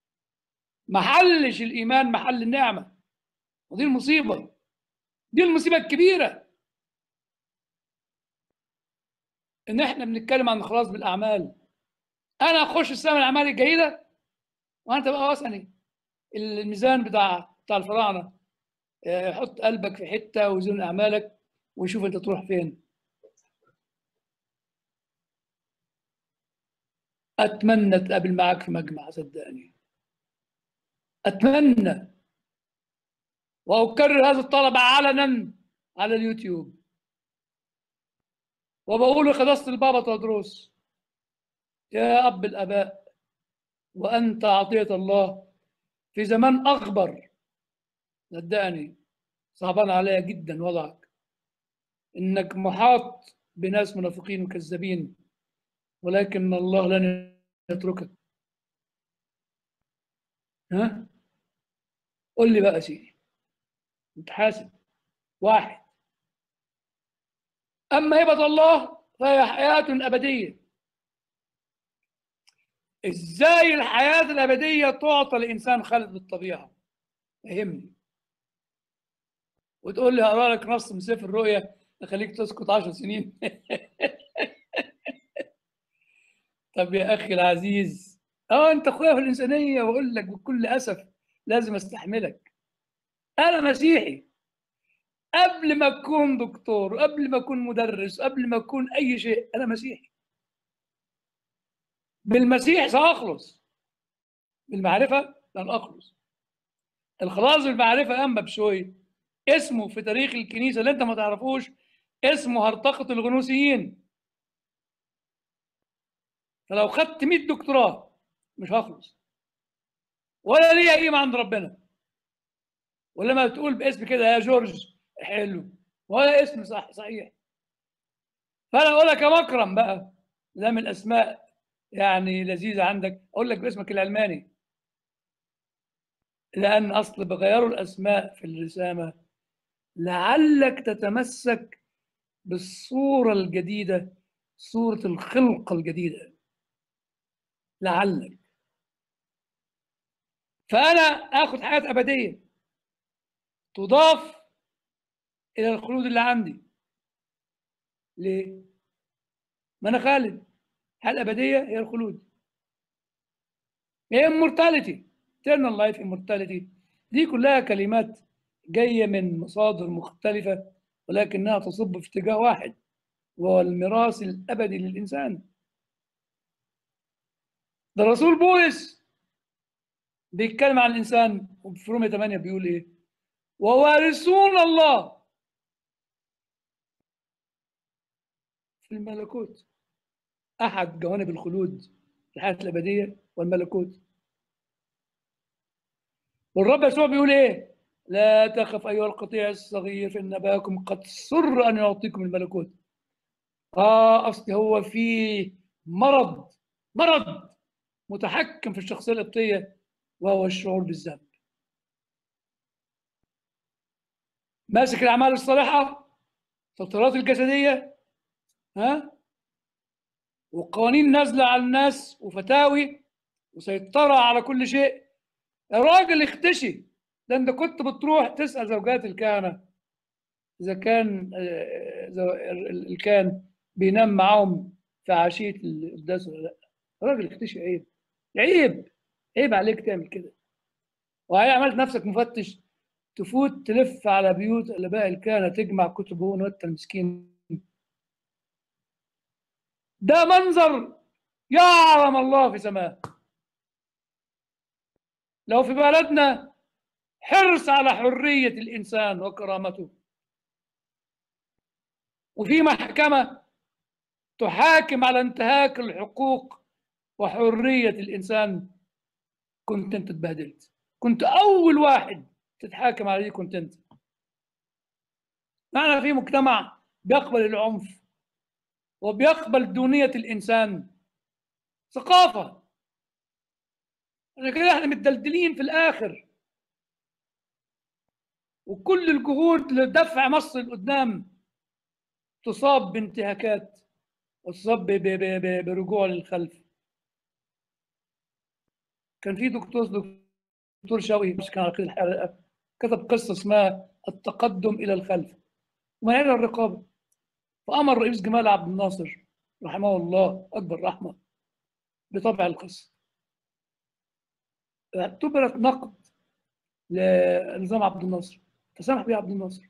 محلش الإيمان محل النعمة، ودي المصيبة، دي المصيبة الكبيرة، إن إحنا بنتكلم عن الخلاص بالأعمال. أنا أخش السماء الأعمال الجيدة وأنت بقى وثني. الميزان بتاع بتاع الفراعنة، آه، حط قلبك في حتة وزن أعمالك وشوف أنت تروح فين. أتمنى أتقابل معاك في مجمع، صدقني أتمنى، وأكرر هذا الطلب علنا على اليوتيوب، وبقول لقداسة البابا تودروس: يا أب الآباء، وأنت عطية الله في زمان أخبر، صدقني صعبان عليا جدا وضعك، إنك محاط بناس منافقين وكذابين، ولكن الله لن يتركك. ها؟ قول لي بقى يا سيدي، متحاسب واحد. أما هبة الله فهي حياة أبدية. إزاي الحياة الأبدية تعطى لإنسان خالد بالطبيعة؟ فهمني. وتقول لي هقرا لك نص من سفر الرؤيا اخليك تسكت عشر سنين؟ طب يا اخي العزيز، اه انت اخويا في الانسانيه، واقول لك بكل اسف لازم استحملك. انا مسيحي قبل ما اكون دكتور، قبل ما اكون مدرس، قبل ما اكون اي شيء، انا مسيحي. بالمسيح ساخلص، بالمعرفه لن اخلص. الخلاص بالمعرفه انبا بشوي، اسمه في تاريخ الكنيسه اللي انت ما تعرفوش، اسمه هرطقه الغنوصيين. فلو خدت مية دكتوراه مش هخلص، ولا ليا قيمه عند ربنا. ولما تقول باسم كده يا جورج، حلو، ولا اسم صح صحيح. فانا اقول لك يا مكرم بقى، ده من الاسماء يعني لذيذه عندك، اقول لك باسمك العلماني، لان اصل بغيروا الاسماء في الرسامه لعلك تتمسك بالصوره الجديده، صوره الخلقه الجديده، لعلك. فانا اخذ حياه ابديه تضاف الى الخلود اللي عندي. ليه؟ ما انا خالد. الحياه الابديه هي الخلود، هي immortality، eternal life immortality. دي كلها كلمات جايه من مصادر مختلفه، ولكنها تصب في اتجاه واحد، وهو الميراث الابدي للانسان. ده الرسول بولس بيتكلم عن الانسان في رومية ثمانية، بيقول ايه؟ ووارثون الله في الملكوت. أحد جوانب الخلود في الحياة الأبدية والملكوت. والرب يسوع بيقول إيه؟ لا تخف أيها القطيع الصغير فإن أباكم قد سر أن يعطيكم الملكوت. آه أصل هو في مرض مرض متحكم في الشخصية القبطية، وهو الشعور بالذنب. ماسك الأعمال الصالحة، التطهيرات الجسدية، ها، وقوانين نازلة على الناس وفتاوي وسيطرة على كل شيء. يا راجل اختشي، ده انت كنت بتروح تسأل زوجات الكهنة إذا كان آه، إذا ال- كان بينام معاهم في عشية القداس ولا لا. يا راجل اختشي، عيب عيب عيب عليك تعمل كده. وهي عملت نفسك مفتش، تفوت تلف على بيوت الآباء الكهنة تجمع كتبهم وانت المسكين. ده منظر يعلم الله في سماه. لو في بلدنا حرص على حرية الإنسان وكرامته، وفي محكمة تحاكم على انتهاك الحقوق وحرية الإنسان، كنت أنت اتبهدلت. كنت أول واحد تتحاكم عليه كنت أنت. معنا في مجتمع بيقبل العنف وبيقبل دونية الإنسان ثقافة. عشان كده احنا متدلدلين في الآخر، وكل الجهود لدفع مصر لقدام تصاب بانتهاكات وتصاب ب- ب- ب- برجوع للخلف. كان في دكتور دكتور شوقي مش كان على قيد الحلقة، كتب قصة اسمها التقدم إلى الخلف ومن إلى الرقابة. فأمر رئيس جمال عبد الناصر رحمه الله أكبر رحمة بطبع القصة. اعتبرت نقد لنظام عبد الناصر، فسمح به عبد الناصر.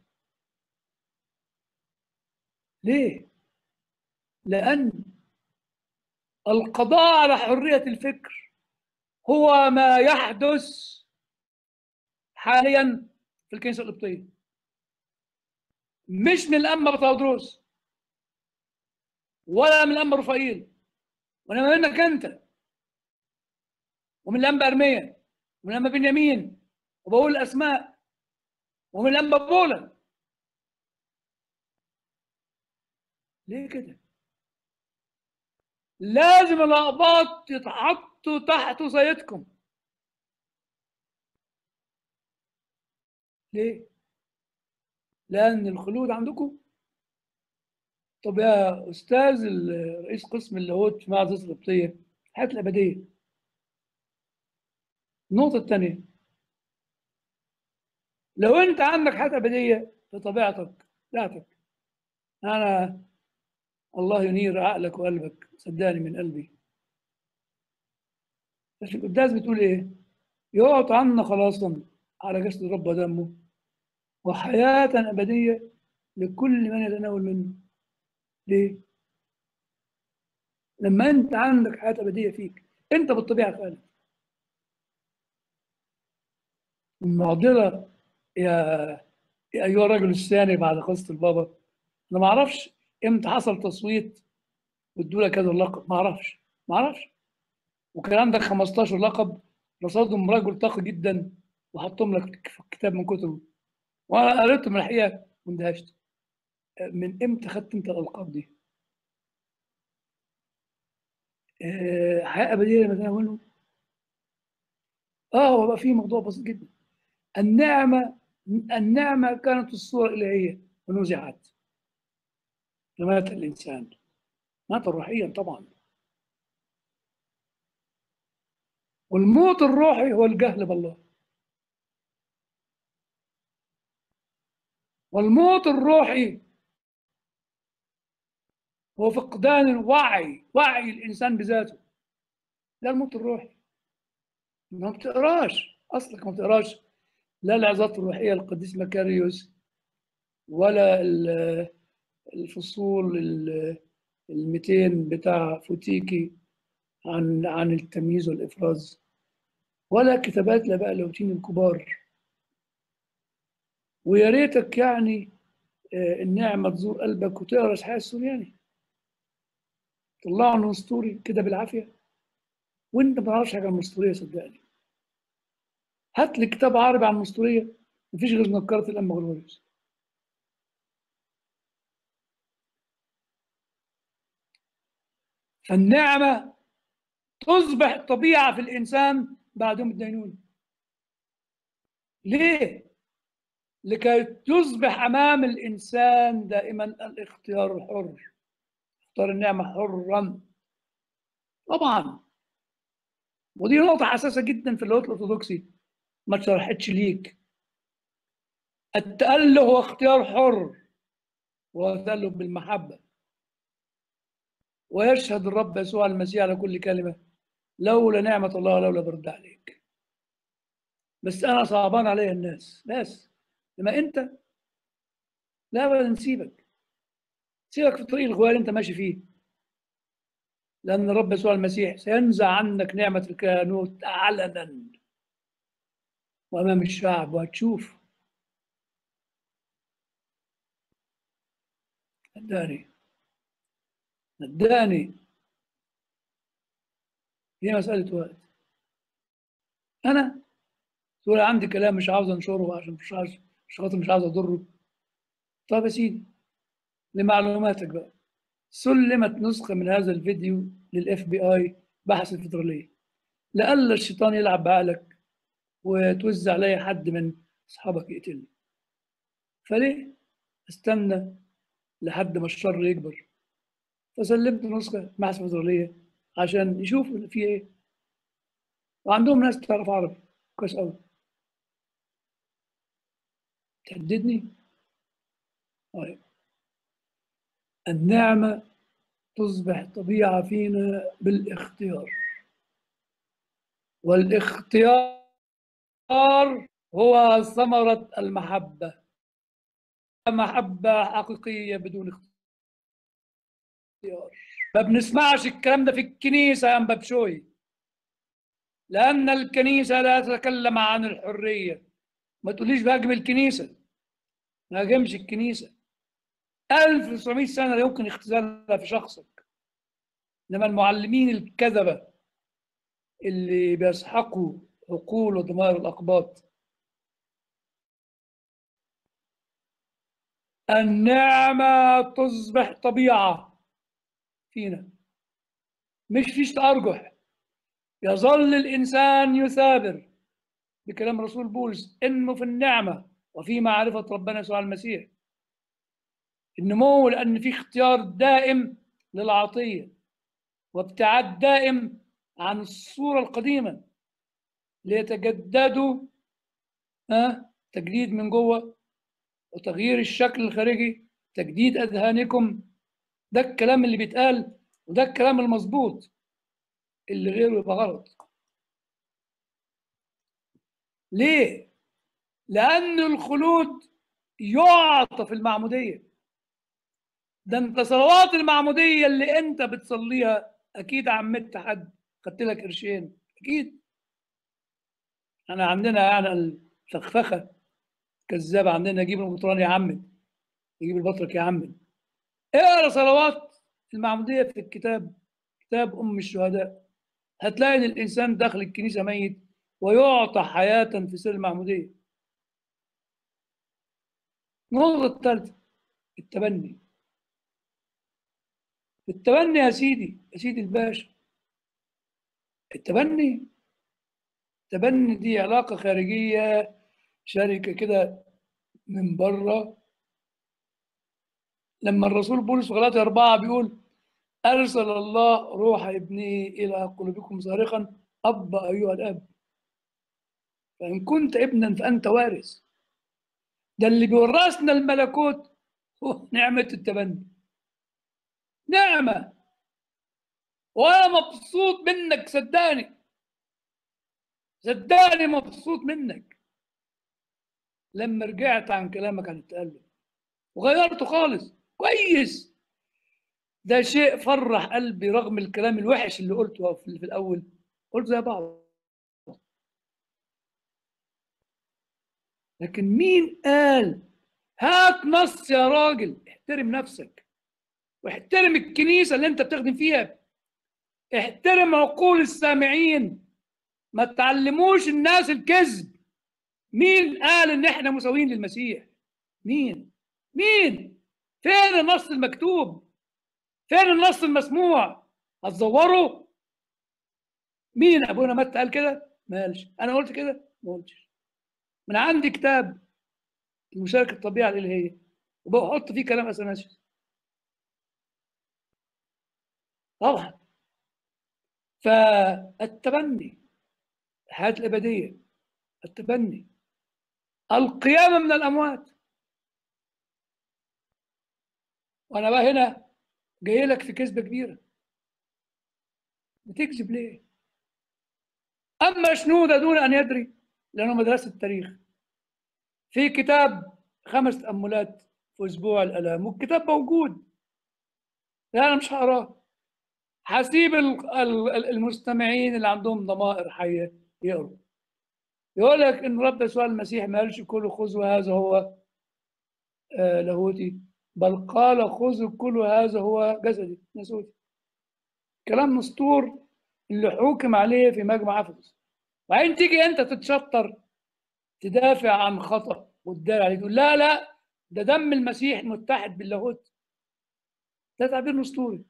ليه؟ لأن القضاء على حرية الفكر هو ما يحدث حاليا في الكنيسة القبطية، مش من الأنبا بطرس ولا من الأنبا رفائيل، وإنما منك أنت ومن الأنبا أرميا ومن الأنبا بنيامين، وبقول الأسماء، ومن الأنبا بولا. ليه كده؟ لازم الأقباط يتحطوا تحت وصايتكم. ليه؟ لأن الخلود عندكم. طب يا أستاذ رئيس قسم اللاهوت في معهد القبطية، الحياة الأبدية. النقطة الثانية، لو أنت عندك حياة أبدية بطبيعتك بتاعتك، أنا الله ينير عقلك وقلبك صدقني من قلبي. بس القداس بتقول إيه؟ يعطى عنا خلاصا على جسد الرب ودمه وحياة أبدية لكل من يتناول منه. ليه؟ لما أنت عندك حياة أبدية فيك، أنت بالطبيعة فعلا. المعضلة يا يا أيها الرجل الثاني بعد قصة البابا، أنا ما أعرفش إمتى حصل تصويت وادوا لك هذا اللقب، ما أعرفش ما أعرفش. وكان عندك خمستاشر لقب، رصدهم رجل تقي جدا وحطهم لك في كتاب من كتبه، وأنا قريتهم الحقيقة واندهشت. من إمتى خدت أنت الألقاب دي؟ آه، حياة أبدية لما تناولهم. آه هو بقى فيه موضوع بسيط جدا. النعمة النعمة كانت الصورة الإلهية ونزعت فمات الإنسان، مات روحيا طبعا. والموت الروحي هو الجهل بالله، والموت الروحي هو فقدان الوعي، وعي الإنسان بذاته. ده الموت الروحي. ما بتقراش أصلك، ما بتقراش لا العظات الروحية للقديس مكاريوس ولا ال- الفصول ال مئتين بتاع فوتيكي عن عن التمييز والإفراز، ولا كتابات الآباء اللاهوتيين الكبار. ويا ريتك يعني آه، النعمة تزور قلبك وتقرا إسحاق السورياني. طلعوا عن الاسطوري كده بالعافيه، وانت ما تعرفش حاجه عن الاسطوريه صدقني. هات لي كتاب عربي عن الاسطوريه، مفيش غير نكره الانبا غريغوريوس. فالنعمه تصبح طبيعه في الانسان بعد يوم الدينونه. ليه؟ لكي تصبح امام الانسان دائما الاختيار الحر. اختار النعمه حرا طبعا. ودي نقطه حساسه جدا في اللاهوت الارثوذكسي ما اتشرحتش ليك. التأله هو اختيار حر، وهو تأله بالمحبة. ويشهد الرب يسوع المسيح على كل كلمة لولا نعمة الله لولا برد عليك. بس أنا صعبان عليا الناس بس لما أنت لا أبدا سيبك سيبك في الطريق الغوار اللي أنت ماشي فيه، لأن الرب يسوع المسيح سينزع عنك نعمة الكهنوت علنا وأمام الشعب وهتشوف. صدقني صدقني هي مسألة وقت. أنا تقول عندي كلام مش عاوز أنشره عشان مش عاوز، مش خاطر مش عاوز أضره. طب يا سيدي لمعلوماتك بقى، سلمت نسخة من هذا الفيديو للاف بي اي بحث الفيدرالية، لألا الشيطان يلعب بعقلك وتوزع علي حد من أصحابك يقتلني. فليه استنى لحد ما الشر يكبر؟ فسلمت نسخة بحث الفيدرالية عشان يشوفوا في ايه. وعندهم ناس تعرف عربي كويس قوي. تهددني؟ طيب. النعمة تصبح طبيعة فينا بالاختيار، والاختيار هو ثمرة المحبة. محبة حقيقية بدون اختيار. ما بنسمعش الكلام ده في الكنيسة يا أنبا بشوي، لأن الكنيسة لا تتكلم عن الحرية. ما تقوليش بهاجم الكنيسة، ما هاجمش الكنيسة. ألف وتسعمائة سنة لا يمكن اختزالها في شخصك. إنما المعلمين الكذبة اللي بيسحقوا عقول ودماء الأقباط. النعمة تصبح طبيعة فينا، مش فيش تأرجح. يظل الإنسان يثابر بكلام رسول بولس انه في النعمة وفي معرفة ربنا يسوع المسيح. النمو لأن في اختيار دائم للعطية، وابتعاد دائم عن الصورة القديمة ليتجددوا. ها تجديد من جوه وتغيير الشكل الخارجي، تجديد أذهانكم. ده الكلام اللي بيتقال وده الكلام المظبوط، اللي غيره يبقى غلط. ليه؟ لأن الخلود يعطى في المعمودية. ده انت صلوات المعمودية اللي انت بتصليها اكيد عمدت حد خدت لك قرشين اكيد. انا عندنا يعني الفخفخه كذاب، عندنا يجيب المطران يعمد، يجيب البطرك يعمد. اقرا صلوات المعمودية في الكتاب، كتاب ام الشهداء، هتلاقي ان الانسان داخل الكنيسة ميت ويعطى حياة في سر المعمودية. النقطة الثالثة التبني. التبني يا سيدي يا سيدي الباشا، التبني التبني دي علاقة خارجية، شركة كده من بره. لما الرسول بولس في غلاطية أربعة بيقول أرسل الله روح ابنه إلى قلوبكم صارخا أبا أيها الأب، فإن كنت ابنا فأنت وارث. ده اللي بيورثنا الملكوت هو نعمة التبني. نعمة. وأنا مبسوط منك صدقني، صدقني مبسوط منك لما رجعت عن كلامك عن التألم وغيرته خالص. كويس، ده شيء فرح قلبي رغم الكلام الوحش اللي قلته في الأول. قلت زي بعض، لكن مين قال؟ هات نص يا راجل، احترم نفسك. واحترم الكنيسة اللي انت بتخدم فيها، احترم عقول السامعين، ما تعلموش الناس الكذب. مين قال ان احنا مساويين للمسيح؟ مين؟ مين؟ فين النص المكتوب؟ فين النص المسموع؟ هتزوروا؟ مين ابونا متى قال كده؟ ما قالش. انا قلت كده؟ ما قلتش. من عندي كتاب المشاركه الطبيعه الالهيه وبحط فيه كلام اثناسيوس طبعا. فالتبني، الحياه الابديه، التبني، القيامه من الاموات. وانا بقى هنا جاي لك في كذبه كبيره. بتكذب ليه؟ اما شنوده دون ان يدري، لانه مدرسه التاريخ، في كتاب خمس تاملات في اسبوع الالام، والكتاب موجود. لا انا مش هقراه، هسيب المستمعين اللي عندهم ضمائر حيه يقروا. يقول لك ان رب يسوع المسيح ما قالش كلوا خذوا هذا هو آه لاهوتي، بل قال خذوا كلوا هذا هو جسدي ناسوتي. كلام مسطور اللي حكم عليه في مجمع افسس. وبعدين تيجي انت تتشطر تدافع عن خطا وتدار عليه تقول لا لا ده دم المسيح متحد باللاهوت. ده تعبير اسطوري.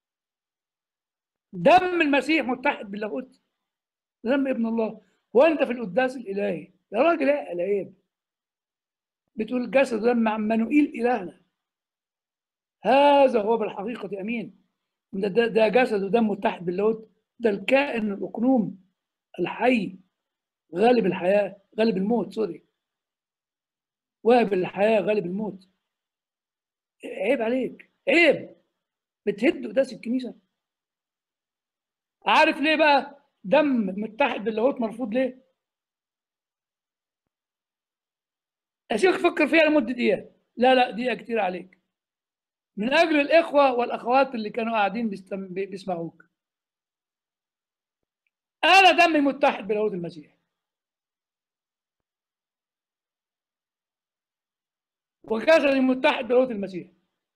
دم المسيح متحد باللاهوت، دم ابن الله. هو انت في القداس الالهي يا راجل اعقل عيب، بتقول جسد دم عمانوئيل الهنا. هذا هو بالحقيقه امين. ده, ده, ده جسد ودم متحد باللاهوت. ده الكائن الاقنوم الحي، غالب الحياه غالب الموت، سوري، واهب الحياه غالب الموت. عيب عليك، عيب. بتهد قداس الكنيسه. عارف ليه بقى دم متحد باللاهوت مرفوض ليه؟ اسيبك تفكر فيها لمده دقيقه. لا لا دقيقه كتير عليك. من اجل الاخوه والاخوات اللي كانوا قاعدين بيستم... بيسمعوك. انا دمي متحد بلاهوت المسيح، وجسدي متحد بلاهوت المسيح.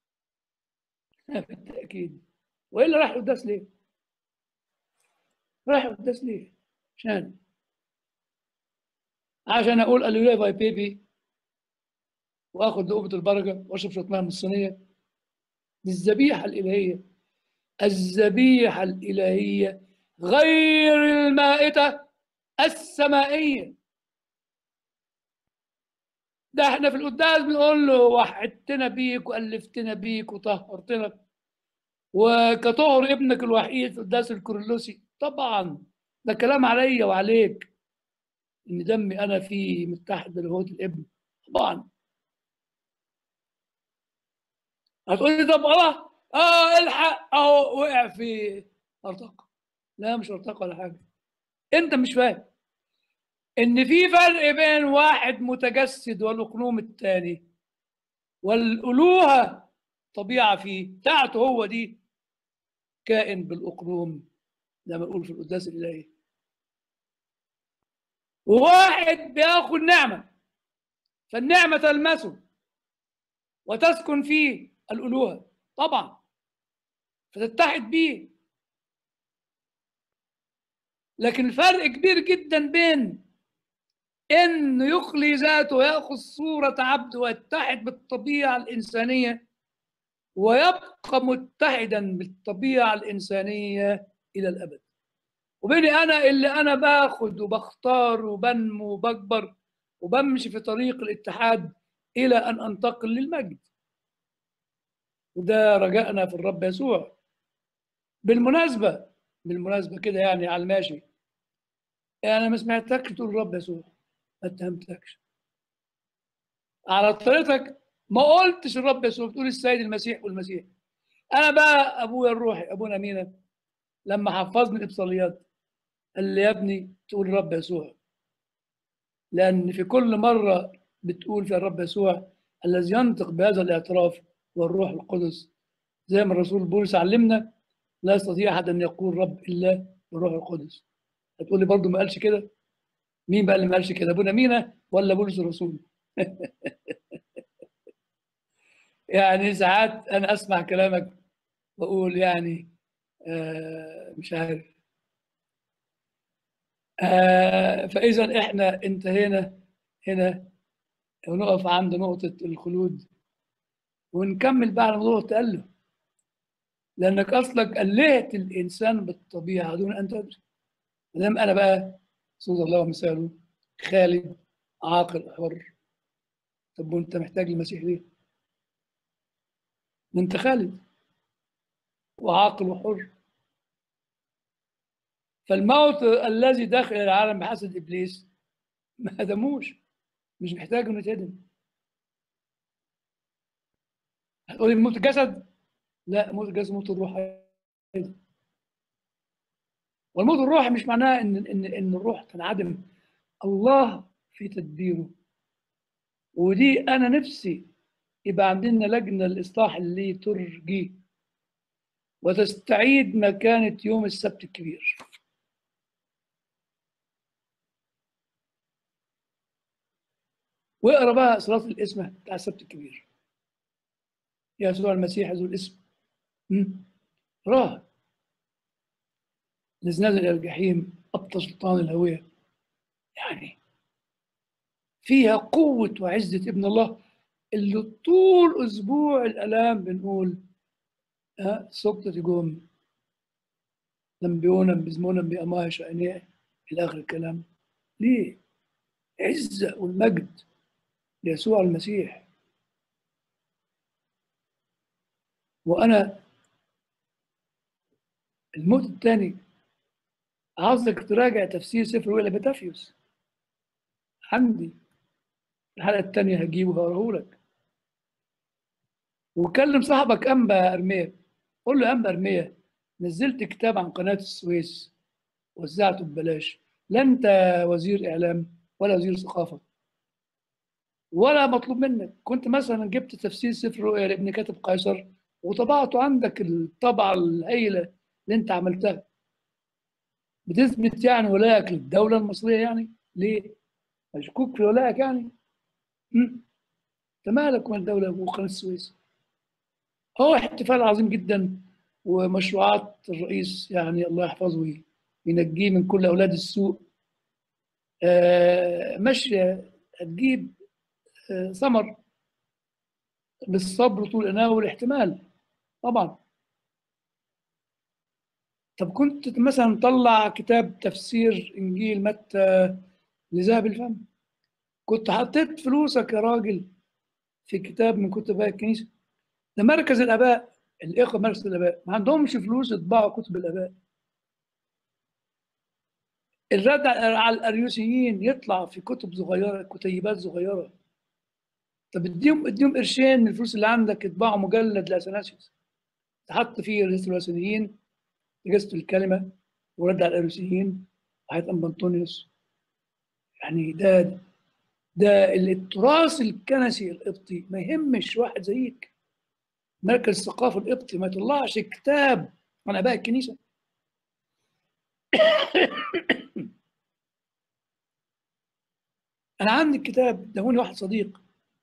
بالتاكيد. والا راح قداس ليه؟ راح قداس ليه؟ عشان عشان اقول الويا باي بيبي واخد لقمه البركه واشرب شويه ميه من الصينيه. دي الذبيحه الالهيه، الذبيحه الالهيه غير المائته السمائيه. ده احنا في القداس بنقول له وحدتنا بيك والفتنا بيك وطهرتنا وكطهر ابنك الوحيد في قداس الكورنثوسي. طبعا ده كلام عليا وعليك ان دمي انا فيه متحد بلاهوت الابن. طبعا هتقول لي طب اه اه الحق اهو وقع في ارتقى. لا مش ارتقى ولا حاجه. انت مش فاهم ان في فرق بين واحد متجسد والاقنوم الثاني، والالوهه طبيعه فيه بتاعته هو دي كائن بالاقنوم زي ما نقول في القداس الالهي. وواحد بياخد نعمه فالنعمه تلمسه وتسكن فيه الالوهه طبعا فتتحد بيه. لكن الفرق كبير جدا بين انه يخلي ذاته وياخذ صوره عبد ويتحد بالطبيعه الانسانيه ويبقى متحدا بالطبيعه الانسانيه الى الابد، وبيني انا اللي انا باخد وبختار وبنمو وبكبر وبمشي في طريق الاتحاد الى ان انتقل للمجد. وده رجائنا في الرب يسوع. بالمناسبه بالمناسبه كده يعني على الماشي، يعني انا ما سمعتكش تقول الرب يسوع، ما اتهمتكش على طريقتك، ما قلتش الرب يسوع، بتقول السيد المسيح والمسيح. انا بقى ابويا الروحي ابونا مينا لما حفظني الابصاليات قال لي يا ابني تقول الرب يسوع، لان في كل مره بتقول في الرب يسوع الذي ينطق بهذا الاعتراف والروح القدس، زي ما الرسول بولس علمنا لا يستطيع احد ان يقول رب الا بالروح القدس. هتقول لي برضه ما قالش كده؟ مين بقى اللي ما قالش كده، ابونا مينا ولا بولس الرسول؟ يعني ساعات انا اسمع كلامك واقول يعني آه مش عارف. آه فاذا احنا انتهينا هنا، ونقف عند نقطه الخلود، ونكمل بقى على موضوع التأله، لانك اصلك الهت الانسان بالطبيعه دون ان تدري. ما دام انا بقى صوت الله ومثاله، خالد، عاقل، حر، طب وانت محتاج المسيح ليه؟ ما انت خالد وعاقل وحر. فالموت الذي داخل العالم بحسب ابليس ما هدموش، مش محتاج انه يتهدم. هتقولي موت الجسد؟ لا، موت الجسد موت الروح ايضا. والموت الروحي مش معناه ان ان ان الروح تنعدم. الله في تدبيره، ودي انا نفسي يبقى عندنا لجنه الاصلاح اللي ترجي وتستعيد مكانه يوم السبت الكبير. واقرا بقى صلاه الاسم بتاع السبت الكبير، يا يسوع المسيح ذو الاسم. مم. اقراها. الذي نزل الى الجحيم ابطى سلطان الهويه، يعني فيها قوه وعزه ابن الله، اللي طول اسبوع الالام بنقول ها سقطة جوم لمبيونا بزمونا بأماه شأنية إلى آخر الكلام. ليه؟ عزة والمجد ليسوع المسيح. وأنا الموت الثاني عاوزك تراجع تفسير سفر ويلا بتافيوس عندي، الحلقة الثانية هجيبه وهوريه لك. وكلم صاحبك أنبا أرميا، قول له أنبا أرميا نزلت كتاب عن قناة السويس وزعته ببلاش، لا أنت وزير إعلام ولا وزير ثقافة ولا مطلوب منك. كنت مثلا جبت تفسير سفر رؤيا لابن كاتب قيصر وطبعته عندك الطبعة الهائلة اللي انت عملتها، بتثبت يعني ولاءك للدولة المصرية يعني. ليه؟ مشكوك في ولائك يعني؟ مم. انت مالك ومال الدولة وقناة السويس؟ هو احتفال عظيم جدا، ومشروعات الرئيس يعني الله يحفظه وينجيه من كل أولاد السوء. آه ماشية هتجيب آه ثمر بالصبر طول الأناة والاحتمال طبعا. طب كنت مثلا مطلع كتاب تفسير انجيل متى لذهب الفم، كنت حطيت فلوسك يا راجل في كتاب من كتب باقي الكنيسه. ده مركز الاباء، الاخوه مركز الاباء ما عندهمش فلوس يطبعوا كتب الاباء. الرد على الاريوسيين يطلع في كتب صغيره، كتيبات صغيره. طب اديهم اديهم قرشين من الفلوس اللي عندك يطبعوا مجلد لاثناسيوس تحط فيه رئيس الوثنيين، رجسة الكلمه، ورد على الاريوسيين، وحياه ام انطونيوس. يعني ده ده التراث الكنسي القبطي ما يهمش واحد زيك. مركز الثقافه القبطي ما يطلعش كتاب عن اباء الكنيسه؟ انا عندي الكتاب دهوني واحد صديق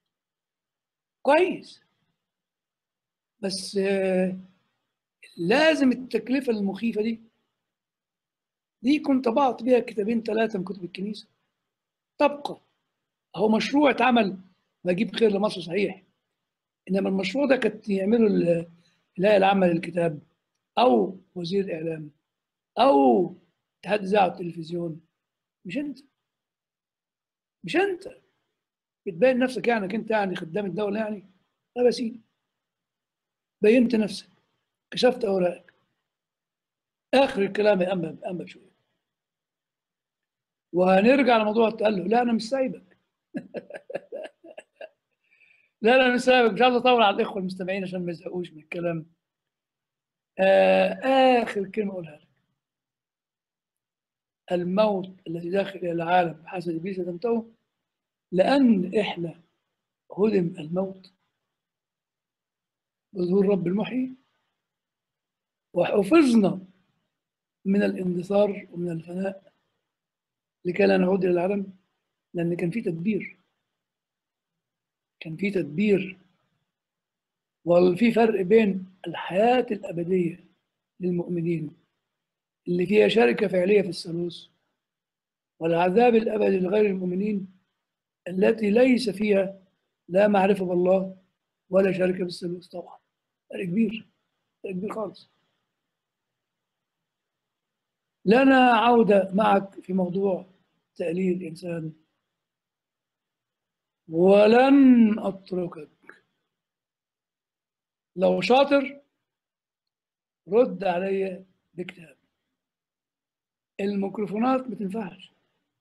كويس، بس آه، لازم التكلفه المخيفه دي دي كنت طبعت بيها كتابين ثلاثه من كتب الكنيسه تبقى. هو مشروع اتعمل بجيب خير لمصر صحيح، انما المشروع ده كانت يعمله ال- الهيئه العامه للكتاب، او وزير الاعلام، او اتحاد الاذاعه والتلفزيون. مش انت، مش انت بتبين نفسك يعني انك انت يعني خدام الدوله يعني. لا يا سيدي، بينت نفسك، كشفت اوراقك، اخر الكلام يا اما اما شويه. وهنرجع لموضوع التأله. لا انا مش سايبك، لا لا مش سايبك، مش عايز اطول على الاخوه المستمعين عشان ما يزهقوش من الكلام. آه اخر كلمه اقولها لك، الموت الذي داخل الى العالم بحسب ابليس تنتهي، لان احنا هدم الموت بظهور رب المحيي، وحفظنا من الاندثار ومن الفناء لكي لا نعود الى العالم. لان كان في تدبير، كان في تدبير وفي فرق بين الحياة الأبدية للمؤمنين اللي فيها شركة فعلية في الثالوث، والعذاب الأبدي لغير المؤمنين التي ليس فيها لا معرفة بالله ولا شركة بالثالوث. طبعا فرق كبير، فرق كبير خالص. لنا عودة معك في موضوع تأليل الإنسان، ولن أتركك. لو شاطر رد علي بكتاب. الميكروفونات ما تنفعش،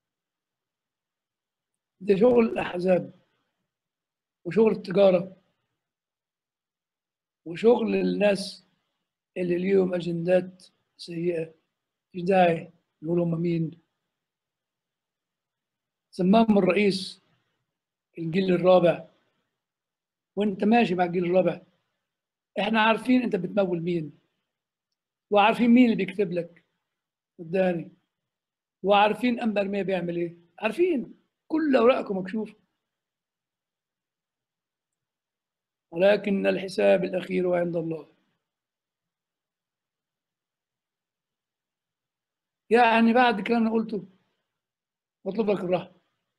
ده شغل الأحزاب وشغل التجارة وشغل الناس اللي ليهم أجندات سيئة. مش داعي نقول هم مين. سماهم الرئيس الجيل الرابع، وانت ماشي مع الجيل الرابع. احنا عارفين انت بتمول مين، وعارفين مين اللي بيكتب لك قدامي، وعارفين انبا ارميا بيعمل ايه، عارفين كل اوراقكم مكشوفه. ولكن الحساب الاخير عند الله. يعني بعد الكلام اللي قلته بطلب لك الرحمه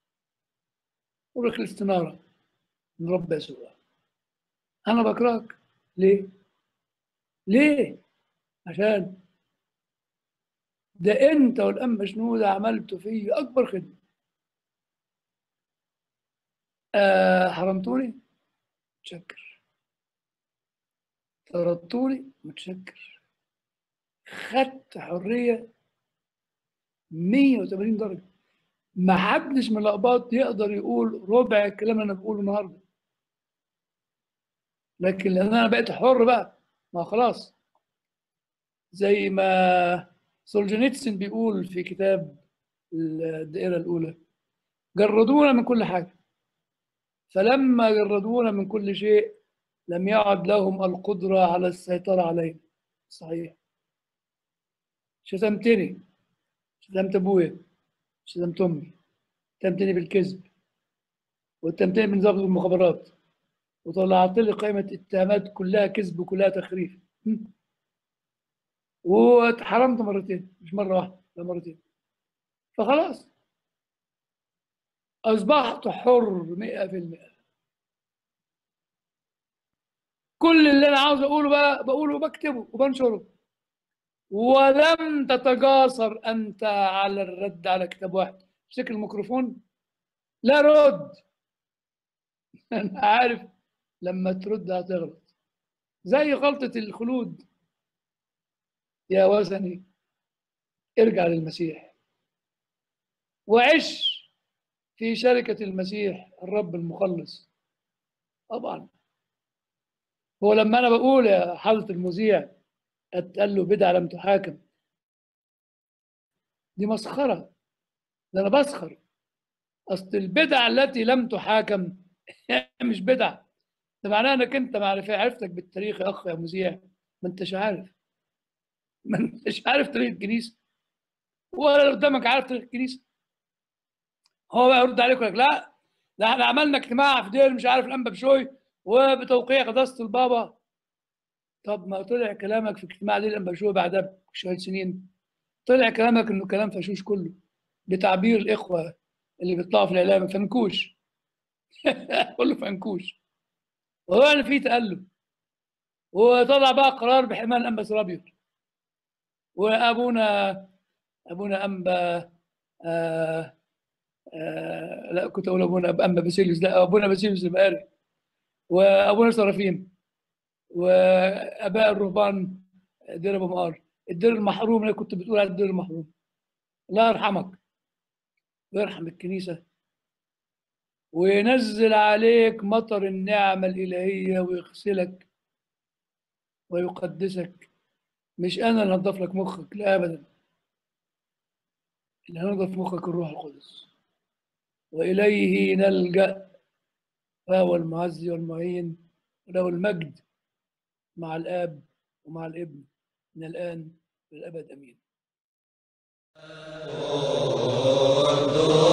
ولك الاستناره من رب يسوع. انا بكرهك ليه؟ ليه؟ عشان ده انت والانبا شنودة عملتوا في اكبر خدمه. آه حرمتوني، متشكر. طردتوني، متشكر. خدت حريه مية وتمانين درجه. ما حدش من الاقباط يقدر يقول ربع الكلام اللي انا بقوله النهارده. لكن لان انا بقيت حر بقى، ما خلاص. زي ما سولجينيتسن بيقول في كتاب الدائره الاولى: جردونا من كل حاجه، فلما جردونا من كل شيء لم يعد لهم القدره على السيطره علينا. صحيح. شتمتني، شتمت ابويا، شتمت امي، شتمتني بالكذب، واتهمتني بنظام المخابرات، وطلعت لي قائمه اتهامات كلها كذب وكلها تخريف، واتحرمت مرتين، مش مره واحده، لا مرتين. فخلاص اصبحت حر مئة في المئة. كل اللي انا عاوز اقوله بقى بقوله وبكتبه وبنشره. ولم تتجاسر انت على الرد على كتاب واحد. امسك الميكروفون، لا رد. انا عارف لما ترد هتغلط، زي غلطه الخلود. يا وثني ارجع للمسيح وعش في شركه المسيح الرب المخلص. طبعا هو لما انا بقول يا حضره المذيع قال له بدعه لم تحاكم، دي مسخره، ده انا بسخر. اصل البدع التي لم تحاكم مش بدع. ده معناه انك انت معرفة عرفتك بالتاريخ يا اخ يا مذيع. ما انتش عارف، ما انتش عارف تاريخ الكنيسه، ولا اللي قدامك عارف تاريخ الكنيسه. هو بقى يرد عليك ويقول لك لا، ده احنا عملنا اجتماع في دير مش عارف الانبا بشوي وبتوقيع قداسه البابا. طب ما طلع كلامك في اجتماع دير الانبا بشوي بعدها بشويه سنين، طلع كلامك انه كلام فشوش كله، بتعبير الاخوه اللي بيطلعوا في الاعلام فنكوش. كله فنكوش. وهو اللي فيه تألم. وطلع بقى قرار بحماية الانبا سرابيو. وابونا ابونا انبا آه آه لا كنت اقول ابونا انبا باسيليوس، لا ابونا باسيليوس البقاري، وابونا سرافيم، واباء الرهبان دير ابو مقار، الدير المحروم اللي كنت بتقول على الدير المحروم. الله يرحمك ويرحم الكنيسه وينزل عليك مطر النعمه الالهيه ويغسلك ويقدسك. مش انا اللي هنضف لك مخك، لا ابدا. اللي هنضف مخك الروح القدس، واليه نلجا، فهو المعزي والمعين، وله المجد مع الاب ومع الابن من الان والابد امين.